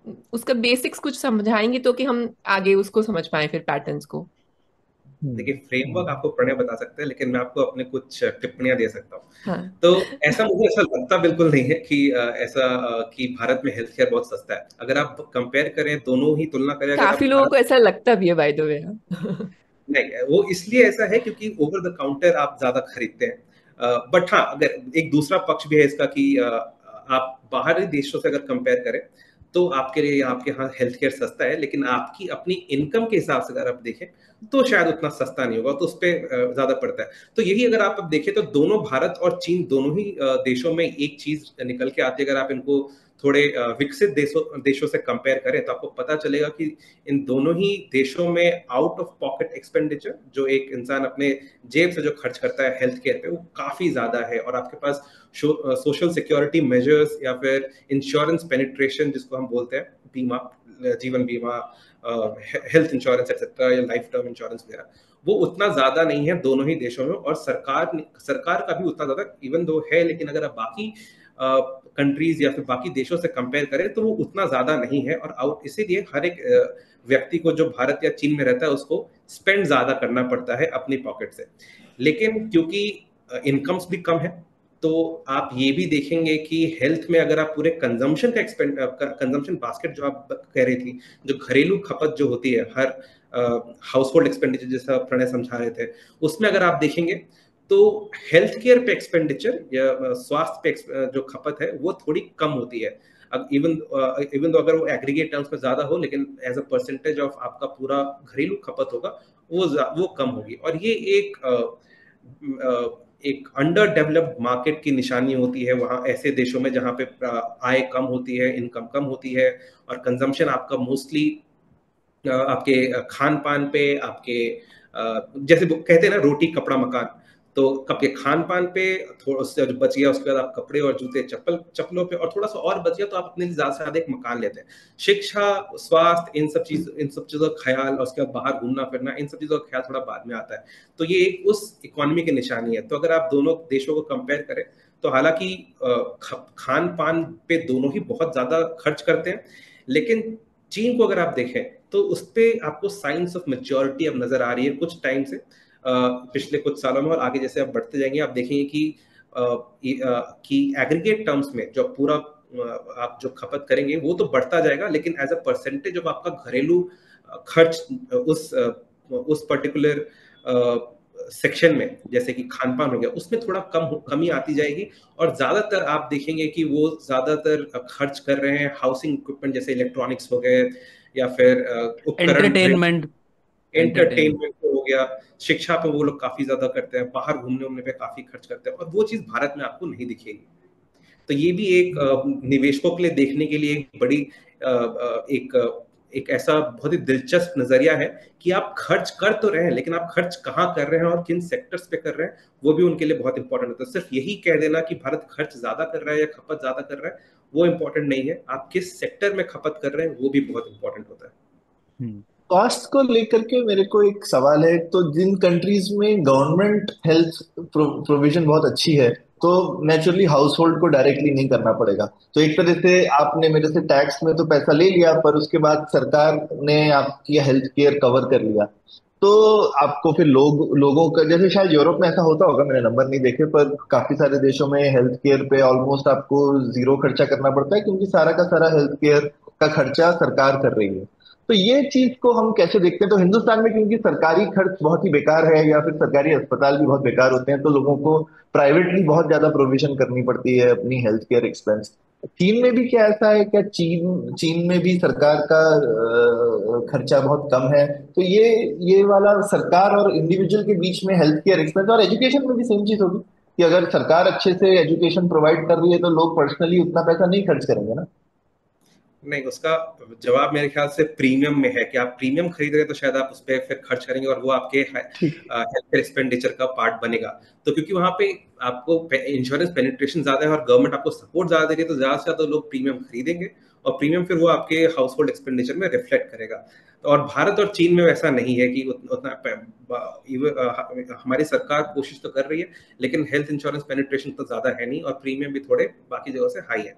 उसका बेसिक्स कुछ समझाएंगे तो कि हम आगे उसको समझ पाए फिर पैटर्न्स को। देखिए, फ्रेमवर्क आपको प्रणय बता सकते हैं, लेकिन मैं आपको अपने कुछ टिप्पणियां दे सकता हूँ। हाँ, तो मुझे ऐसा लगता बिल्कुल नहीं है कि कि भारत में हेल्थ केयर बहुत सस्ता है। अगर आप कंपेयर करें, दोनों ही तुलना करें, अगर आप काफी लोगों भारत, को ऐसा लगता भी है बाय द वे। नहीं, वो इसलिए ऐसा है क्योंकि ओवर द काउंटर आप ज्यादा खरीदते हैं। बट हाँ, अगर एक दूसरा पक्ष भी है इसका कि आप बाहरी देशों से अगर कंपेयर करें तो आपके लिए, आपके यहाँ हेल्थ केयर सस्ता है, लेकिन आपकी अपनी इनकम के हिसाब से अगर आप देखें तो शायद उतना सस्ता नहीं होगा, तो उस पर ज्यादा पड़ता है। तो यही अगर आप अब देखें तो दोनों, भारत और चीन दोनों ही देशों में एक चीज निकल के आती है। अगर आप इनको थोड़े विकसित देशों से कंपेयर करें तो आपको पता चलेगा कि इन दोनों ही देशों में आउट ऑफ पॉकेट एक्सपेंडिचर, जो एक इंसान अपने जेब से जो खर्च करता है हेल्थ केयर पे, वो काफी ज्यादा है। और आपके पास सोशल सिक्योरिटी मेजर्स या फिर इंश्योरेंस पेनिट्रेशन, जिसको हम बोलते हैं, बीमा, जीवन बीमा, हेल्थ इंश्योरेंस एक्सेट्रा, या लाइफ टर्म इंश्योरेंस वगैरह, वो उतना ज्यादा नहीं है दोनों ही देशों में। और सरकार का भी उतना ज्यादा इवन दो है, लेकिन अगर आप बाकी कंट्रीज या फिर बाकी देशों से कंपेयर करें तो वो उतना ज्यादा नहीं है। और आउट इसीलिए हर एक व्यक्ति को जो भारत या चीन में रहता है उसको स्पेंड ज्यादा करना पड़ता है अपनी पॉकेट से। लेकिन क्योंकि इनकम्स भी कम है, तो आप ये भी देखेंगे कि हेल्थ में अगर आप पूरे कंजम्पशन का कंजम्पशन बास्केट जो आप कह रही थी, जो घरेलू खपत जो होती है, हर हाउस होल्ड एक्सपेंडिचर जैसा प्रणय समझा रहे थे, उसमें अगर आप देखेंगे तो हेल्थ केयर पे एक्सपेंडिचर या स्वास्थ्य पे जो खपत है वो थोड़ी कम होती है। अब इवन इवन तो अगर वो एग्रीगेट टर्म्स में ज्यादा हो, लेकिन एज अ परसेंटेज ऑफ आपका पूरा घरेलू खपत होगा, वो कम होगी। और ये एक अंडर डेवलप्ड मार्केट की निशानी होती है वहाँ, ऐसे देशों में जहाँ पे आय कम होती है, इनकम कम होती है, और कंजम्पशन आपका मोस्टली आपके खान पान पे, आपके जैसे वो कहते हैं ना, रोटी कपड़ा मकान, तो आपके खान पान पे थोड़ा, उससे जो बच गया उसके बाद आप कपड़े और जूते चप्पलों पे, और थोड़ा सा और बच गया तो आप अपने लिए ज्यादा से ज्यादा एक मकान लेते हैं। शिक्षा, स्वास्थ्य, इन सब चीजों का ख्याल, और उसके बाद बाहर घूमना फिरना, इन सब चीजों का ख्याल थोड़ा बाद में आता है। तो ये एक उस इकोनॉमी की निशानी है। तो अगर आप दोनों देशों को कंपेयर करें तो हालांकि खान पान पे दोनों ही बहुत ज्यादा खर्च करते हैं, लेकिन चीन को अगर आप देखें तो उस पर आपको साइंस ऑफ मेच्योरिटी अब नजर आ रही है कुछ टाइम से, पिछले कुछ सालों में। और आगे जैसे आप बढ़ते जाएंगे आप देखेंगे कि एग्रीगेट टर्म्स में जो पूरा आप जो खपत करेंगे वो तो बढ़ता जाएगा, लेकिन एज अ परसेंटेज ऑफ आपका घरेलू खर्च उस पर्टिकुलर सेक्शन में, जैसे कि खान पान हो गया, उसमें थोड़ा कमी आती जाएगी। और ज्यादातर आप देखेंगे कि वो ज्यादातर खर्च कर रहे हैं हाउसिंग इक्विपमेंट, जैसे इलेक्ट्रॉनिक्स हो गए, या फिर उपकरण, एंटरटेनमेंट। एंटरटेनमेंट। एंटरटेनमेंट हो गया, शिक्षा पे वो लोग काफी ज्यादा करते हैं, बाहर घूमने उमने पे काफी खर्च करते हैं, और वो चीज भारत में आपको नहीं दिखेगी। तो ये भी एक निवेशकों के लिए देखने के लिए एक बड़ी एक ऐसा बहुत ही दिलचस्प नजरिया है कि आप खर्च कर तो रहे हैं, लेकिन आप खर्च कहाँ कर रहे हैं और किन सेक्टर्स पे कर रहे हैं, वो भी उनके लिए बहुत इंपॉर्टेंट होता है। सिर्फ यही कह देना कि भारत खर्च ज्यादा कर रहा है या खपत ज्यादा कर रहा है, वो इंपॉर्टेंट नहीं है। आप किस सेक्टर में खपत कर रहे हैं वो भी बहुत इंपॉर्टेंट होता है। हम्म। कॉस्ट को लेकर के मेरे को एक सवाल है। तो जिन कंट्रीज में गवर्नमेंट हेल्थ प्रोविजन बहुत अच्छी है, तो नेचुरली हाउस होल्ड को डायरेक्टली नहीं करना पड़ेगा। तो एक तरह से आपने मेरे से टैक्स में तो पैसा ले लिया, पर उसके बाद सरकार ने आपकी हेल्थ केयर कवर कर लिया। तो आपको फिर लोगों का, जैसे शायद यूरोप में ऐसा होता होगा, मैंने नंबर नहीं देखे, पर काफी सारे देशों में हेल्थ केयर पे ऑलमोस्ट आपको जीरो खर्चा करना पड़ता है, क्योंकि सारा का सारा हेल्थ केयर का खर्चा सरकार कर रही है। तो ये चीज को हम कैसे देखते हैं? तो हिंदुस्तान में क्योंकि सरकारी खर्च बहुत ही बेकार है, या फिर सरकारी अस्पताल भी बहुत बेकार होते हैं, तो लोगों को प्राइवेटली बहुत ज्यादा प्रोविजन करनी पड़ती है अपनी हेल्थ केयर एक्सपेंस। चीन में भी क्या ऐसा है? क्या चीन चीन में भी सरकार का खर्चा बहुत कम है? तो ये वाला सरकार और इंडिविजुअल के बीच में हेल्थ केयर एक्सपेंस, और एजुकेशन में भी सेम चीज होगी कि अगर सरकार अच्छे से एजुकेशन प्रोवाइड कर रही है तो लोग पर्सनली उतना पैसा नहीं खर्च करेंगे ना। नहीं, उसका जवाब मेरे ख्याल से प्रीमियम में है कि आप प्रीमियम खरीद रहे हैं तो शायद आप उस पर फिर खर्च करेंगे, और वो आपके ठीक। हेल्थ केयर एक्सपेंडिचर का पार्ट बनेगा। तो क्योंकि वहां पे आपको इंश्योरेंस पेनिट्रेशन ज्यादा है और गवर्नमेंट आपको सपोर्ट ज्यादा दे रही है, तो ज्यादा से ज्यादा लोग प्रीमियम खरीदेंगे, और प्रीमियम फिर वो आपके हाउस होल्ड एक्सपेंडिचर में रिफ्लेक्ट करेगा। तो और भारत और चीन में वैसा नहीं है कि उतना हमारी सरकार कोशिश तो कर रही है, लेकिन हेल्थ इंश्योरेंस पेनिट्रेशन तो ज्यादा है नहीं, और प्रीमियम भी थोड़े बाकी जगह से हाई है।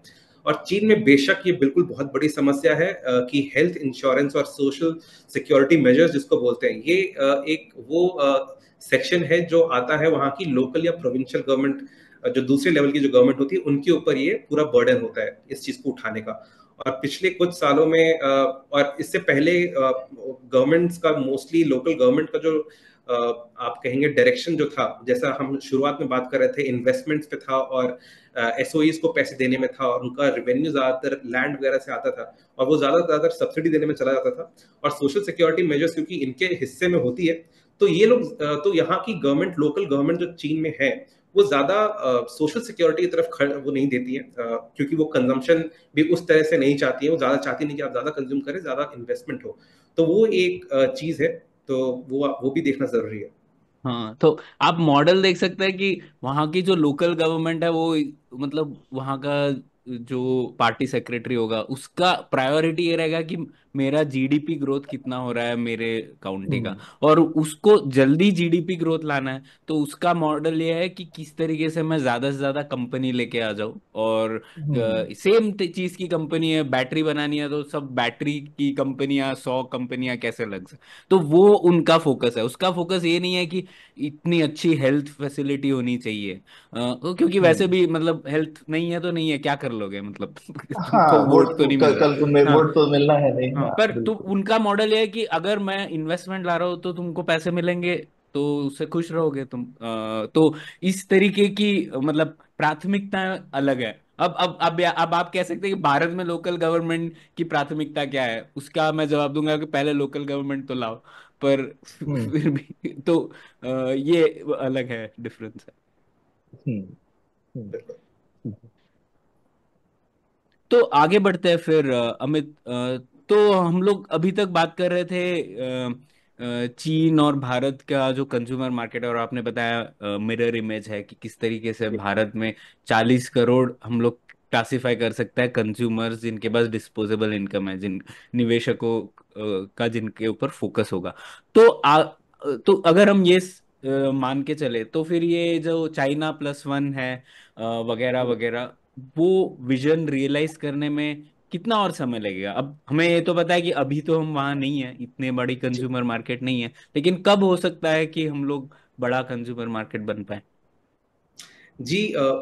और चीन में बेशक ये बिल्कुल बहुत बड़ी समस्या है कि हेल्थ इंश्योरेंस और सोशल सिक्योरिटी मेजर्स जिसको बोलते हैं, ये एक वो सेक्शन है जो आता है वहाँ की लोकल या प्रोविंशियल गवर्नमेंट, जो दूसरे लेवल की जो गवर्नमेंट होती है उनके ऊपर ये पूरा बर्डन होता है इस चीज को उठाने का। और पिछले कुछ सालों में और इससे पहले गवर्नमेंट्स का, मोस्टली लोकल गवर्नमेंट का जो आप कहेंगे डायरेक्शन जो था, जैसा हम शुरुआत में बात कर रहे थे, इन्वेस्टमेंट्स पे था और एसओईज को पैसे देने में था, और उनका रेवेन्यू ज्यादातर लैंड वगैरह से आता था और वो ज्यादातर सब्सिडी देने में चला जाता था। और सोशल सिक्योरिटी मेजर्स क्योंकि इनके हिस्से में होती है, तो ये लोग तो यहाँ की गवर्नमेंट, लोकल गवर्नमेंट जो चीन में है, वो ज्यादा सोशल सिक्योरिटी की तरफ वो नहीं देती है, क्योंकि वो कंजम्पशन भी उस तरह से नहीं चाहती है। वो ज्यादा चाहती नहीं कि आप ज्यादा कंज्यूम करें, ज्यादा इन्वेस्टमेंट हो। तो वो एक चीज है, तो वो भी देखना जरूरी है। हाँ, तो आप मॉडल देख सकते हैं कि वहाँ की जो लोकल गवर्नमेंट है वो, मतलब वहाँ का जो पार्टी सेक्रेटरी होगा उसका प्रायोरिटी ये रहेगा कि मेरा जीडीपी ग्रोथ कितना हो रहा है मेरे काउंटी का, हम्म। और उसको जल्दी जीडीपी ग्रोथ लाना है। तो उसका मॉडल ये है कि किस तरीके से मैं ज्यादा से ज्यादा कंपनी लेके आ जाऊं, और हम्म। सेम चीज की कंपनी है, बैटरी बनानी है तो सब बैटरी की कंपनियां, 100 कंपनियां कैसे लग सकती। तो वो उनका फोकस है। उसका फोकस ये नहीं है कि इतनी अच्छी हेल्थ फैसिलिटी होनी चाहिए, क्योंकि वैसे हम्म। भी मतलब हेल्थ नहीं है तो नहीं है, क्या कर लोगे मतलब हाँ, तुमको वोट वोट तो नहीं मिल रहा। कल तुम्हें हाँ। वोट तो मिलना है नहीं। हाँ, हाँ, पर तो बिल्कुल। उनका मॉडल ये है कि अगर मैं इन्वेस्टमेंट ला रहा हूँ तो तुमको पैसे मिलेंगे, तो उससे खुश रहोगे तुम। तो इस तरीके की मतलब प्राथमिकता अलग है। अब आप कह सकते हैं कि भारत में लोकल गवर्नमेंट की प्राथमिकता क्या है, उसका मैं जवाब दूंगा कि पहले लोकल गवर्नमेंट तो लाओ। पर हम्म। फिर भी तो ये अलग है, डिफरेंस है। हम्म। हम्म। बिल्कुल। तो आगे बढ़ते हैं फिर अमित। तो हम लोग अभी तक बात कर रहे थे चीन और भारत का जो कंज्यूमर मार्केट है, और आपने बताया मिरर इमेज है कि किस तरीके से भारत में 40 करोड़ हम लोग क्लासिफाई कर सकते हैं कंज्यूमर्स जिनके पास डिस्पोजेबल इनकम है, जिन निवेशकों का जिनके ऊपर फोकस होगा। तो तो अगर हम ये मान के चले तो फिर ये जो चाइना+1 है वगैरह वगैरह, वो विजन रियलाइज करने में कितना और समय लगेगा? अब हमें ये तो पता है कि अभी तो हम वहां नहीं है, इतने बड़ी जी कंज्यूमर मार्केट नहीं है, लेकिन कब हो सकता है कि हम लोग बड़ा कंज्यूमर मार्केट बन पाए? जी,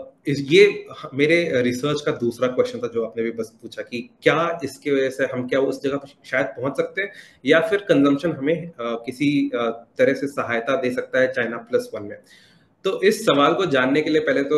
ये मेरे रिसर्च का दूसरा क्वेश्चन था जो आपने भी बस पूछा कि क्या इसकी वजह से हम क्या उस जगह पर शायद पहुंच सकते हैं, या फिर कंजम्पशन हमें किसी तरह से सहायता दे सकता है चाइना+1 में। तो इस सवाल को जानने के लिए पहले तो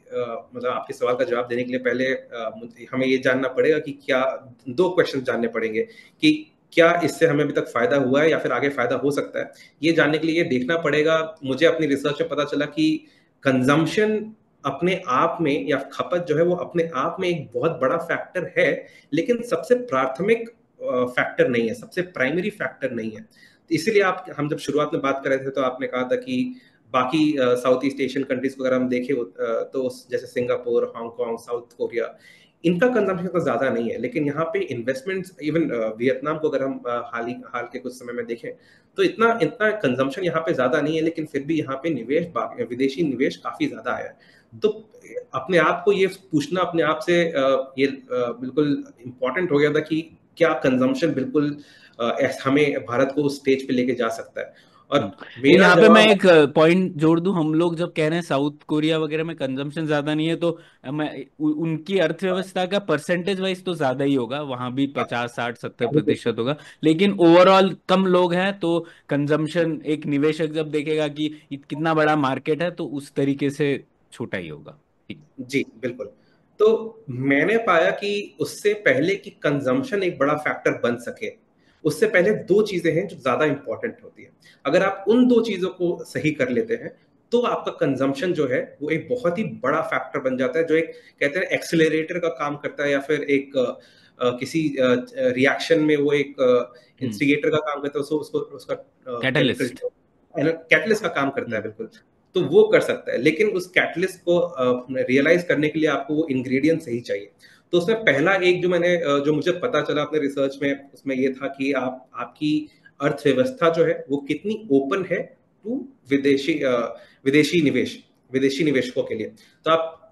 मतलब आपके सवाल का जवाब देने के लिए पहले हमें ये जानना पड़ेगा कि क्या, दो क्वेश्चन जानने पड़ेंगे कि क्या इससे हमें अभी तक फायदा हुआ है या फिर आगे फायदा हो सकता है। ये जानने के लिए ये देखना पड़ेगा। मुझे अपनी रिसर्च में पता चला कि कंजम्पशन अपने आप में, या खपत जो है वो अपने आप में एक बहुत बड़ा फैक्टर है, लेकिन सबसे प्राथमिक फैक्टर नहीं है, सबसे प्राइमरी फैक्टर नहीं है। तो इसीलिए आप, हम जब शुरुआत में बात कर रहे थे तो आपने कहा था कि बाकी साउथ ईस्ट एशियन कंट्रीज को अगर हम देखें तो जैसे सिंगापुर, हांगकांग, साउथ कोरिया, इनका कंजम्पशन तो ज्यादा नहीं है, लेकिन यहाँ पे इन्वेस्टमेंट्स, इवन वियतनाम को अगर हम हाल के कुछ समय में देखें तो इतना इतना कंजम्पशन यहाँ पे ज्यादा नहीं है, लेकिन फिर भी यहाँ पे निवेश, विदेशी निवेश काफी ज्यादा आया है। तो अपने आप को ये पूछना अपने आप से ये बिल्कुल इम्पोर्टेंट हो गया था कि क्या कंजम्पशन बिल्कुल हमें भारत को उस स्टेज पे लेके जा सकता है। और तो मेरा यहाँ पे मैं जवाब, एक पॉइंट जोड़ दूं। हम लोग जब कह रहे हैं साउथ कोरिया वगैरह में कंजम्पशन ज्यादा नहीं है, तो मैं उनकी अर्थव्यवस्था का परसेंटेज वाइज तो ज्यादा ही होगा, वहां भी 50, 60, 70% होगा, लेकिन ओवरऑल कम लोग हैं। तो कंजम्पशन एक निवेशक जब देखेगा कि कितना बड़ा मार्केट है, तो उस तरीके से छोटा ही होगा। ठीक। जी बिल्कुल। तो मैंने पाया कि उससे पहले कि कंजम्पशन एक बड़ा फैक्टर बन सके, उससे पहले दो चीजें हैं जो ज्यादा इंपॉर्टेंट होती है। अगर आप उन दो चीजों को सही कर लेते हैं तो आपका कंजम्पशन जो है वो एक बहुत ही बड़ा फैक्टर बन जाता है, जो एक कहते हैं एक्सेलरेटर का काम करता है, या फिर एक किसी रिएक्शन में वो एक इंस्टिगेटर का काम करता है, उसको उसको उसका केमिकल कैटलिस्ट। कैटलिस्ट का काम करता है, हम्म। बिल्कुल। तो वो कर सकता है, लेकिन उस कैटलिस्ट को रियलाइज करने के लिए आपको वो इंग्रेडिएंट सही चाहिए। तो उसमें पहला एक जो मैंने जो मुझे पता चला अपने रिसर्च में, उसमें ये था कि आपकी अर्थव्यवस्था जो है वो कितनी ओपन है टू विदेशी विदेशी निवेश, विदेशी निवेशकों के लिए। तो आप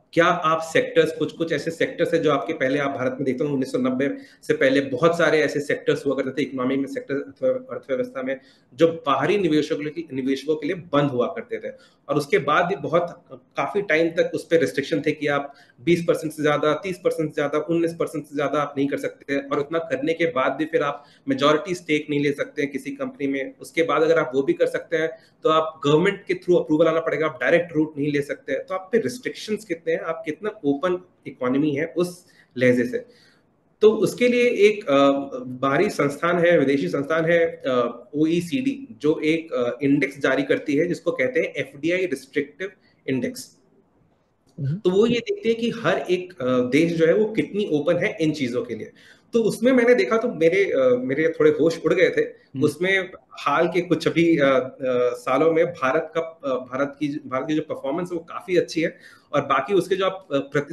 क्या आप सेक्टर्स, कुछ कुछ ऐसे सेक्टर्स है जो आपके पहले आप भारत में देखते हो 1990 से पहले बहुत सारे ऐसे सेक्टर्स हुआ करते थे इकोनॉमी में, सेक्टर अर्थव्यवस्था में, जो बाहरी निवेशकों के लिए बंद हुआ करते थे, और उसके बाद भी बहुत काफी टाइम तक उस पर रिस्ट्रिक्शन थे कि आप 20% से ज्यादा, 30% से ज्यादा, 19% से ज्यादा आप नहीं कर सकते, और उतना करने के बाद भी फिर आप मेजॉरिटी स्टेक नहीं ले सकते हैं किसी कंपनी में। उसके बाद अगर आप वो भी कर सकते हैं तो आप गवर्नमेंट के थ्रू अप्रूवल आना पड़ेगा, आप डायरेक्ट रूट नहीं ले सकते हैं। तो आप पे रिस्ट्रिक्शंस कितने हैं, आप कितना ओपन इकोनॉमी है उस लहजे से। तो उसके लिए एक बाहरी संस्थान है, विदेशी संस्थान है OECD, जो एक इंडेक्स जारी करती है जिसको कहते हैं FDI रिस्ट्रिक्टिव इंडेक्स। तो वो ये देखते हैं कि हर एक देश जो है वो कितनी ओपन है इन चीजों के लिए। तो उसमें मैंने देखा तो मेरे थोड़े होश उड़ गए थे। उसमें हाल के कुछ अभी सालों में भारत की जो परफॉर्मेंस है वो काफी अच्छी है, और बाकी उसके जो आप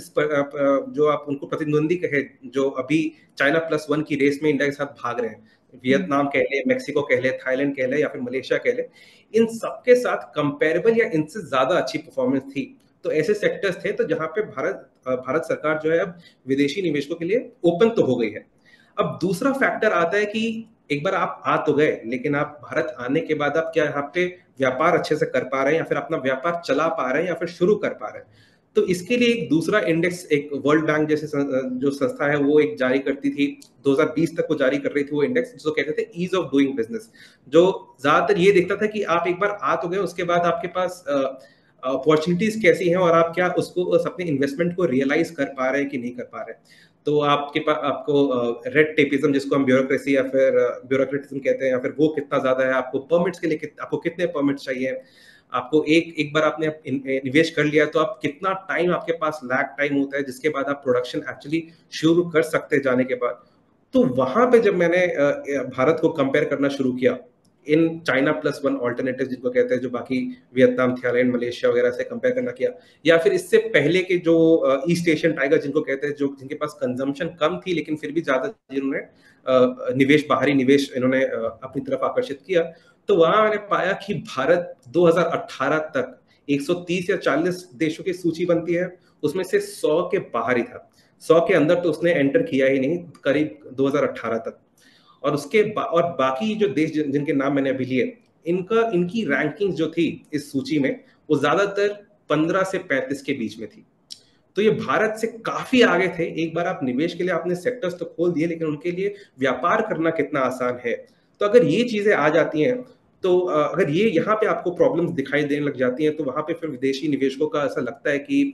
जो आप उनको प्रतिद्वंदी कहे, जो अभी China+1 की रेस में इंडिया के साथ भाग रहे हैं, वियतनाम कह ले, मेक्सिको कह ले, थाईलैंड कह ले, या फिर मलेशिया कह ले, इन सबके साथ कंपेरेबल या इनसे ज्यादा अच्छी परफॉर्मेंस थी। तो ऐसे सेक्टर्स थे तो जहां पे भारत सरकार जो है अब विदेशी निवेशकों के लिए ओपन तो हो गई है। अब दूसरा फैक्टर आता है कि एक बार आप आ तो गए, लेकिन आप भारत आने के बाद आप क्या यहाँ पे व्यापार अच्छे से कर पा रहे हैं, या फिर अपना व्यापार चला पा रहे हैं, या फिर शुरू कर पा रहे हैं। तो इसके लिए एक दूसरा इंडेक्स, एक वर्ल्ड बैंक जैसे जो संस्था है वो एक जारी करती थी, 2020 तक वो जारी कर रही थी वो इंडेक्स, जिसको कहते थे ईज ऑफ डूइंग बिजनेस, जो ज्यादातर ये देखता था कि आप एक बार आ तो गए, उसके बाद आपके पास अपॉर्चुनिटीज कैसी हैं, और आप क्या उसको अपने इन्वेस्टमेंट को रियलाइज कर पा रहे हैं कि नहीं कर पा रहे। तो आपके पास आपको रेड टेपिज्म, जिसको हम ब्यूरोक्रेसी या फिर ब्यूरोक्रेटिज्म कहते हैं, या फिर वो कितना ज्यादा है, आपको परमिट्स के लिए आपको कितने परमिट्स चाहिए, आपको एक बार आपने निवेश कर लिया तो आप कितना टाइम आपके पास लैग टाइम होता है जिसके बाद आप प्रोडक्शन एक्चुअली शुरू कर सकते हैं जाने के बाद। तो वहां पे जब मैंने भारत को कंपेयर करना शुरू किया इन China+1 ऑल्टरनेटिव जिनको कहते हैं, जो बाकी वियतनाम, थाईलैंड, मलेशिया वगैरह से कंपेयर करना किया, या फिर इससे पहले के जो ईस्ट एशियन टाइगर जिनको कहते हैं, जो जिनके पास कंजम्पशन कम थी लेकिन फिर भी ज्यादा जिन्होंने बाहरी निवेश इन्होंने अपनी तरफ आकर्षित किया, तो वहां मैंने पाया कि भारत 2018 तक 130 या 40 देशों की सूची बनती है, उसमें से 100 के बाहर ही था, 100 के अंदर तो उसने एंटर किया ही नहीं करीब 2018 तक। और और बाकी जो देश जिनके नाम मैंने अभी लिए, इनकी रैंकिंग जो थी इस सूची में, वो ज्यादातर 15 से 35 के बीच में थी। तो ये भारत से काफी आगे थे। एक बार आप निवेश के लिए आपने सेक्टर्स तो खोल दिए, लेकिन उनके लिए व्यापार करना कितना आसान है। तो अगर ये चीजें आ जाती हैं, तो अगर ये यहाँ पे आपको प्रॉब्लम्स दिखाई देने लग जाती हैं, तो वहां पे फिर विदेशी निवेशकों का ऐसा लगता है कि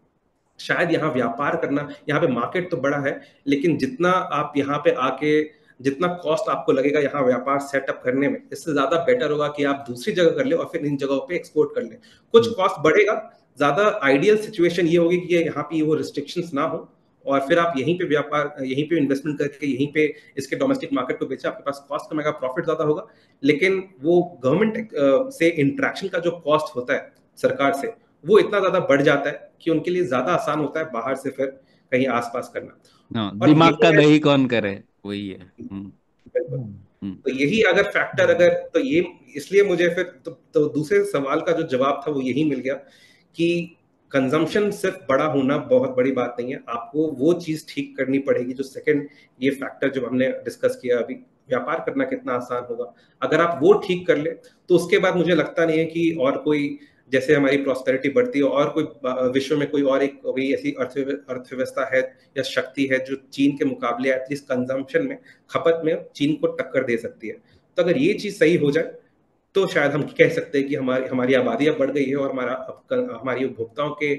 शायद यहाँ व्यापार करना, यहाँ पे मार्केट तो बड़ा है, लेकिन जितना आप यहाँ पे आके जितना कॉस्ट आपको लगेगा यहाँ व्यापार सेटअप करने में, इससे ज्यादा बेटर होगा कि आप दूसरी जगह कर ले और फिर इन जगहों पे एक्सपोर्ट कर ले। कुछ कॉस्ट बढ़ेगा, ज्यादा आइडियल सिचुएशन ये होगी कि यहाँ पे वो रिस्ट्रिक्शंस ना हो, और फिर आप यहीं पे व्यापार, यहीं पे इन्वेस्टमेंट करके यहीं पे इसके डोमेस्टिक मार्केट को बेचे, आपके पास कॉस्ट कमेगा, प्रॉफिट ज्यादा होगा। लेकिन वो गवर्नमेंट से इंटरेक्शन का जो कॉस्ट होता है सरकार से, वो इतना ज्यादा बढ़ जाता है कि उनके लिए ज्यादा आसान होता है बाहर से फिर कहीं आसपास करना। हाँ, और दिमाग का यही दही कौन करे, वही है। बिल्कुल। हम्म। तो यही अगर फैक्टर अगर तो ये इसलिए मुझे फिर तो दूसरे सवाल का जो जवाब था वो यही मिल गया कि कंजम्पशन सिर्फ बड़ा होना बहुत बड़ी बात नहीं है, आपको वो चीज ठीक करनी पड़ेगी जो सेकंड ये फैक्टर जो हमने डिस्कस किया अभी, व्यापार करना कितना आसान होगा। अगर आप वो ठीक कर ले तो उसके बाद मुझे लगता नहीं है कि और कोई, जैसे हमारी प्रॉस्पेरिटी बढ़ती है और कोई विश्व में कोई ऐसी अर्थव्यवस्था है या शक्ति है जो चीन के मुकाबले एटलीस्ट कंजम्पशन में, खपत में चीन को टक्कर दे सकती है। तो अगर ये चीज सही हो जाए तो शायद हम कह सकते हैं कि हमारी आबादी अब बढ़ गई है और हमारी उपभोक्ताओं के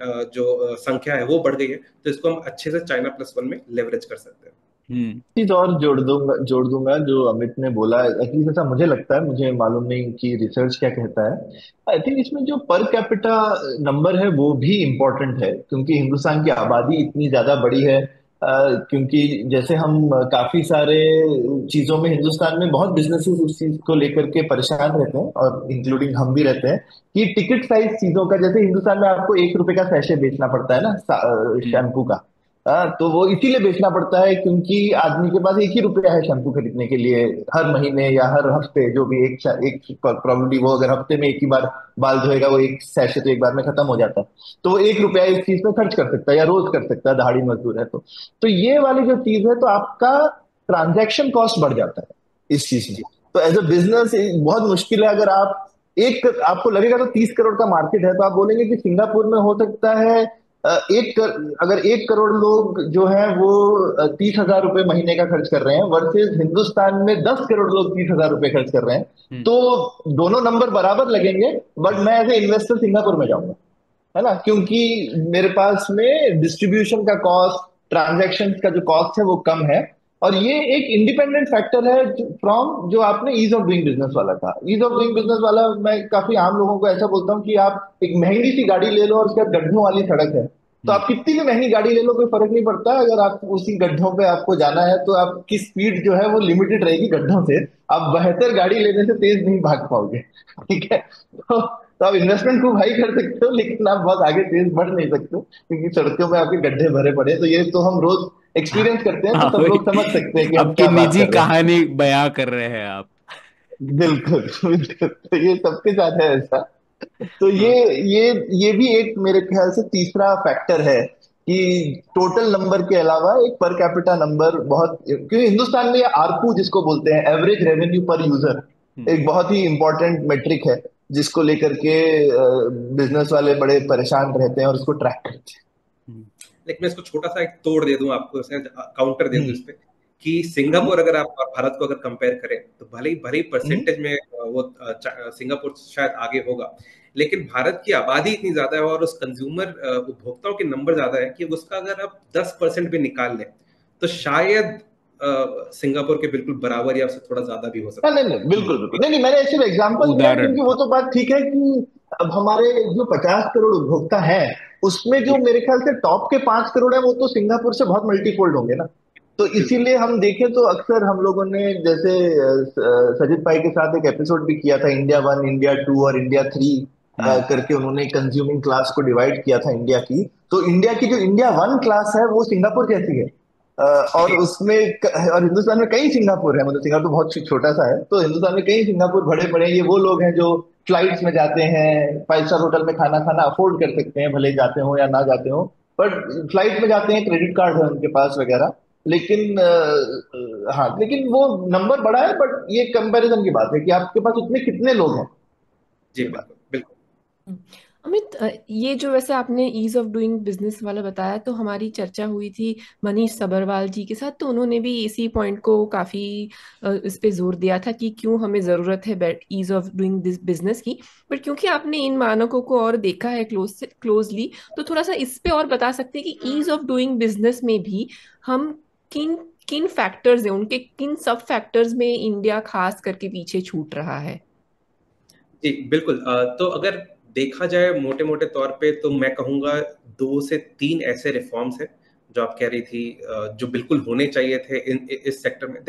जो संख्या है वो बढ़ गई है, तो इसको हम अच्छे से China+1 में लेवरेज कर सकते हैं। चीज और जोड़ दूंगा जो अमित ने बोला, एटलीस्ट ऐसा मुझे लगता है, मुझे मालूम नहीं कि रिसर्च क्या कहता है। आई थिंक इसमें जो पर कैपिटा नंबर है वो भी इम्पोर्टेंट है, क्योंकि हिंदुस्तान की आबादी इतनी ज्यादा बड़ी है। क्योंकि जैसे हम काफी सारे चीजों में हिंदुस्तान में बहुत बिजनेसेस इस चीज को लेकर के परेशान रहते हैं, और इंक्लूडिंग हम भी रहते हैं कि टिकट साइज चीजों का, जैसे हिंदुस्तान में आपको 1 रुपए का सैशे बेचना पड़ता है ना शैम्पू का, तो वो इसीलिए बेचना पड़ता है क्योंकि आदमी के पास एक ही रुपया है शैम्पू खरीदने के लिए, हर महीने या हर हफ्ते, जो भी एक प्रॉब्लली वो अगर हफ्ते में एक ही बार बाल धोएगा, वो एक सैशे तो एक बार में खत्म हो जाता है, तो वो एक रुपया इस चीज में खर्च कर सकता है या रोज कर सकता है, दहाड़ी मजदूर है तो ये वाली जो चीज है, तो आपका ट्रांजैक्शन कॉस्ट बढ़ जाता है इस चीज में। जी तो एज अ बिजनेस बहुत मुश्किल है। अगर आप आपको लगेगा तो 30 करोड़ का मार्केट है, तो आप बोलेंगे कि सिंगापुर में हो सकता है अगर 1 करोड़ लोग जो है वो 30,000 रुपए महीने का खर्च कर रहे हैं, वर्सेस हिंदुस्तान में 10 करोड़ लोग 30,000 रुपए खर्च कर रहे हैं, हम्म। तो दोनों नंबर बराबर लगेंगे। बट मैं एज ए इन्वेस्टर सिंगापुर में जाऊंगा, है ना, क्योंकि मेरे पास में डिस्ट्रीब्यूशन का कॉस्ट, ट्रांजैक्शन का जो कॉस्ट है वो कम है। और ये एक इंडिपेंडेंट फैक्टर है फ्रॉम जो आपने ईज ऑफ डूइंग बिजनेस वाला कहा। ईज ऑफ डूइंग बिजनेस वाला मैं काफी आम लोगों को ऐसा बोलता हूँ कि आप एक महंगी सी गाड़ी ले लो और उसके बाद गड्ढों वाली सड़क है, तो हम्म। आप कितनी भी महंगी गाड़ी ले लो कोई फर्क नहीं पड़ता, अगर आप उसी गड्ढों पे आपको जाना है तो आपकी स्पीड जो है वो लिमिटेड रहेगी गड्ढों से। आप बेहतर गाड़ी लेने से तेज नहीं भाग पाओगे। ठीक है, तो आप इन्वेस्टमेंट खूब हाई कर सकते हो, लेकिन आप बहुत आगे तेज बढ़ नहीं सकते क्योंकि सड़कों में आपके गड्ढे भरे पड़े हैं। तो ये तो हम रोज एक्सपीरियंस करते हैं, तो हाँ, सब लोग वही समझ सकते हैं कि हम आपकी क्या बात निजी कर रहे हैं। कहानी बयां कर रहे हैं आप। बिल्कुल बिल्कुल, तो ये सबके साथ है ऐसा। तो हाँ। ये भी एक मेरे ख्याल से तीसरा फैक्टर है कि टोटल नंबर के अलावा एक पर कैपिटा नंबर बहुत, क्योंकि हिंदुस्तान में आरपू जिसको बोलते हैं, average revenue per user, hmm. एक बहुत ही इंपॉर्टेंट मेट्रिक है जिसको लेकर के बिजनेस वाले बड़े परेशान रहते हैं और उसको ट्रैक करते हम्म। लेकिन मैं इसको छोटा सा एक तोड़ दे दूं आपको, काउंटर दे हैं। दूं इस पे कि सिंगापुर अगर आप और भारत को अगर कंपेयर करें तो भले ही हम्म। परसेंटेज में सिंगापुर शायद आगे होगा, लेकिन भारत की आबादी इतनी ज्यादा है और उस कंज्यूमर उपभोक्ताओं के नंबर ज्यादा है कि उसका अगर आप 10% भी निकाल लें तो शायद सिंगापुर के बिल्कुल बराबर या उससे थोड़ा ज्यादा भी हो हाँ, सकता है। नहीं नहीं, बिल्कुल बिल्कुल, नहीं नहीं, मैंने सिर्फ एग्जांपल दिया है उदाहरण क्योंकि वो था। तो बात ठीक है कि अब हमारे जो 50 करोड़ उपभोक्ता हैं, उसमें जो जी मेरे ख्याल से टॉप के 5 करोड़ है वो तो सिंगापुर से बहुत मल्टीफोल्ड होंगे ना। तो बिल्कुल। इसीलिए हम देखें तो अक्सर हम लोगों ने जैसे सजित भाई के साथ एक एपिसोड भी किया था, इंडिया 1, इंडिया 2 और इंडिया 3 हम्म। करके उन्होंने कंज्यूमिंग क्लास को डिवाइड किया था इंडिया की। तो इंडिया की जो इंडिया 1 क्लास है वो सिंगापुर जैसी है। और जी उसमें और हिंदुस्तान में कई सिंगापुर है, मतलब सिंगापुर बहुत छोटा सा है, तो हिंदुस्तान में कई सिंगापुर बड़े बड़े हैं। ये वो लोग हैं जो फ्लाइट्स में जाते हैं, 5 स्टार होटल में खाना खाना अफोर्ड कर सकते हैं, भले जाते हो या ना जाते हो, पर फ्लाइट में जाते हैं, क्रेडिट कार्ड है उनके पास वगैरह। लेकिन हाँ, लेकिन वो नंबर बड़ा है, बट ये कंपैरिजन की बात है कि आपके पास उतने कितने लोग हैं, जी ये बात। बिल्कुल बिल्कुल। हम्म। अमित, ये जो वैसे आपने ईज ऑफ डूइंग बिजनेस वाला बताया, तो हमारी चर्चा हुई थी मनीष सबरवाल जी के साथ, तो उन्होंने भी इसी पॉइंट को काफी इस पे जोर दिया था कि क्यों हमें जरूरत है ease of doing this business की। पर क्योंकि आपने इन मानकों को और देखा है क्लोजली, तो थोड़ा सा इस पे और बता सकते हैं कि ईज ऑफ डूइंग बिजनेस में भी हम किन किन फैक्टर्स हैं, उनके किन सब फैक्टर्स में इंडिया खास करके पीछे छूट रहा है। जी बिल्कुल। तो अगर देखा जाए मोटे मोटे तौर पे तो मैं कहूँगा 2 से 3 ऐसे रिफॉर्म्स हैं जो आप कह रही थी, जो बिल्कुल होने चाहिए थे इस सेक्टर में।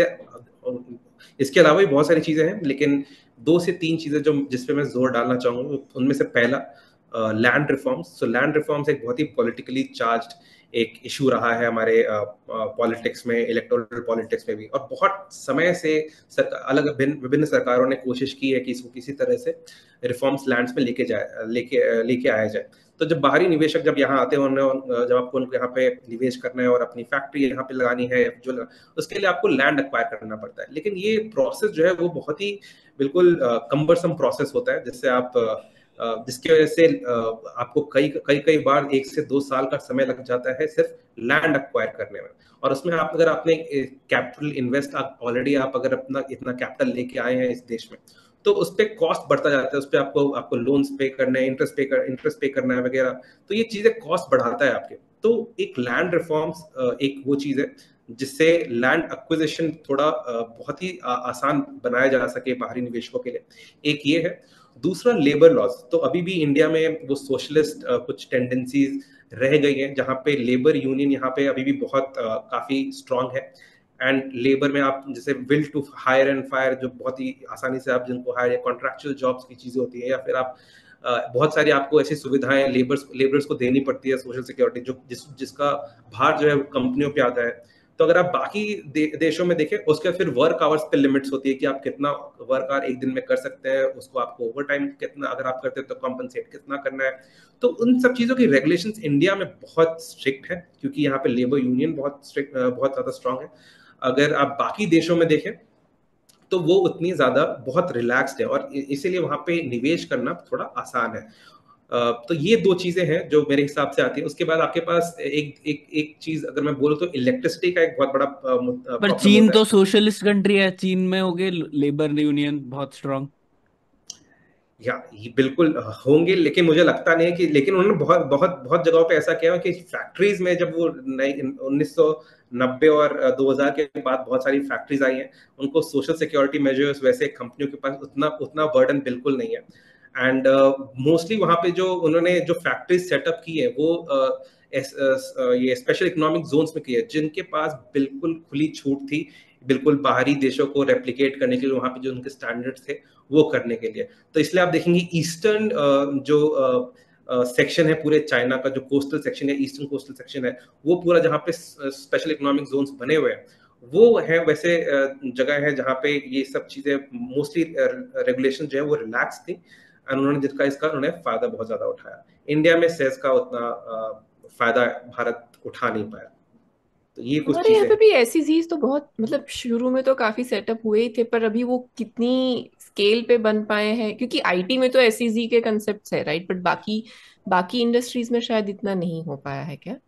इसके अलावा भी बहुत सारी चीजें हैं, लेकिन 2 से 3 चीजें जो जिस पे मैं जोर डालना चाहूंगा उनमें से पहला land reforms. So land reforms एक बहुत ही पॉलिटिकली चार्ज्ड एक इशू रहा है हमारे पॉलिटिक्स में, इलेक्टोरल पॉलिटिक्स में भी, और बहुत समय से अलग विभिन्न सरकारों ने कोशिश की है कि इसको किसी तरह से रिफॉर्म्स लैंड्स में लेके आया जाए। तो जब बाहरी निवेशक जब यहाँ आते हैं, जब आपको उनको यहाँ पे निवेश करना है और अपनी फैक्ट्री यहाँ पे लगानी है, जो उसके लिए आपको लैंड एक्वायर करना पड़ता है। लेकिन ये प्रोसेस जो है वो बहुत ही बिल्कुल कम्बरसम प्रोसेस होता है, जिससे आप जिसकी वजह से आपको कई कई कई बार 1 से 2 साल का समय लग जाता है सिर्फ लैंड एक्वायर करने में। और उसमें आप अगर आपने कैपिटल इन्वेस्ट ऑलरेडी आप अगर अपना इतना कैपिटल लेके आए हैं इस देश में, तो उस पर कॉस्ट बढ़ता जाता है, उस पर आपको आपको लोन्स पे करने हैं, इंटरेस्ट पे करना है वगैरह। तो ये चीजें कॉस्ट बढ़ाता है आपके। तो एक लैंड रिफॉर्म्स एक वो चीज है जिससे लैंड एक्विजिशन थोड़ा बहुत ही आसान बनाया जा सके बाहरी निवेशकों के लिए। एक ये है। दूसरा लेबर लॉज। तो अभी भी इंडिया में वो सोशलिस्ट कुछ टेंडेंसीज रह गई हैं, जहाँ पे लेबर यूनियन यहाँ पे अभी भी बहुत काफी स्ट्रांग है। एंड लेबर में आप जैसे will to hire and fire, जो बहुत ही आसानी से आप जिनको हायर, कॉन्ट्रैक्चुअल जॉब्स की चीजें होती है, या फिर आप बहुत सारी आपको ऐसी सुविधाएं लेबर्स को देनी पड़ती है, सोशल सिक्योरिटी जो जिसका भार जो है कंपनियों पे आता है। तो अगर आप बाकी देशों में देखें, उसके फिर वर्क आवर्स पे लिमिट्स होती है कि आप कितना वर्क आवर एक दिन में कर सकते हैं, उसको आपको ओवर टाइम कितना अगर आप करते हैं तो कॉम्पनसेट कितना करना है। तो उन सब चीजों की रेगुलेशंस इंडिया में बहुत स्ट्रिक्ट है, क्योंकि यहाँ पे लेबर यूनियन बहुत स्ट्रिक्ट, बहुत ज्यादा स्ट्रांग है। अगर आप बाकी देशों में देखें तो वो उतनी ज्यादा बहुत रिलैक्स्ड है, और इसीलिए वहां पे निवेश करना थोड़ा आसान है। तो ये दो चीजें हैं जो मेरे हिसाब से आती है। उसके बाद आपके पास एक चीज अगर मैं बोलूँ तो इलेक्ट्रिसिटी का एक बहुत बड़ा पर प्रॉब्लम चीन होता तो है। सोशलिस्ट कंट्री है, चीन में हो गए लेबर यूनियन बहुत स्ट्रांग। या ये बिल्कुल होंगे, लेकिन मुझे लगता नहीं है कि, लेकिन उन्होंने बहुत बहुत बहुत जगहों पे ऐसा किया है कि फैक्ट्रीज में जब वो नई 1990 और 2000 के बाद बहुत सारी फैक्ट्रीज आई हैं, उनको सोशल सिक्योरिटी मेजर्स वैसे कंपनियों के पास उतना उतना बर्डन बिल्कुल नहीं है। एंड मोस्टली वहां पे जो उन्होंने जो फैक्ट्रीज सेटअप की है वो ये स्पेशल इकोनॉमिक जोन्स में की है, जिनके पास बिल्कुल खुली छूट थी बिल्कुल बाहरी देशों को रेप्लिकेट करने के लिए, वहां पे जो उनके स्टैंडर्ड्स थे वो करने के लिए। तो इसलिए आप देखेंगे ईस्टर्न जो सेक्शन है पूरे चाइना का, जो कोस्टल सेक्शन है, ईस्टर्न कोस्टल सेक्शन है, वो पूरा जहाँ पे स्पेशल इकोनॉमिक जोन्स बने हुए हैं, वो है वैसे जगह है जहाँ पे ये सब चीजें मोस्टली रेगुलेशन जो है वो रिलैक्स थी, और उन्होंने जिसका इसका उन्होंने फायदा बहुत ज्यादा उठाया। इंडिया में सेस का उतना फायदा भारत उठा नहीं पाया। तो ये कुछ हमारे यहाँ चीजें पे हैं। भी एसईजीज तो बहुत, मतलब शुरू में तो काफी सेटअप हुए ही थे, पर अभी वो कितनी स्केल पे बन पाए हैं, क्योंकि आईटी में तो एसईजी के कंसेप्ट है, राइट, बट बाकी बाकी इंडस्ट्रीज में शायद इतना नहीं हो पाया है क्या?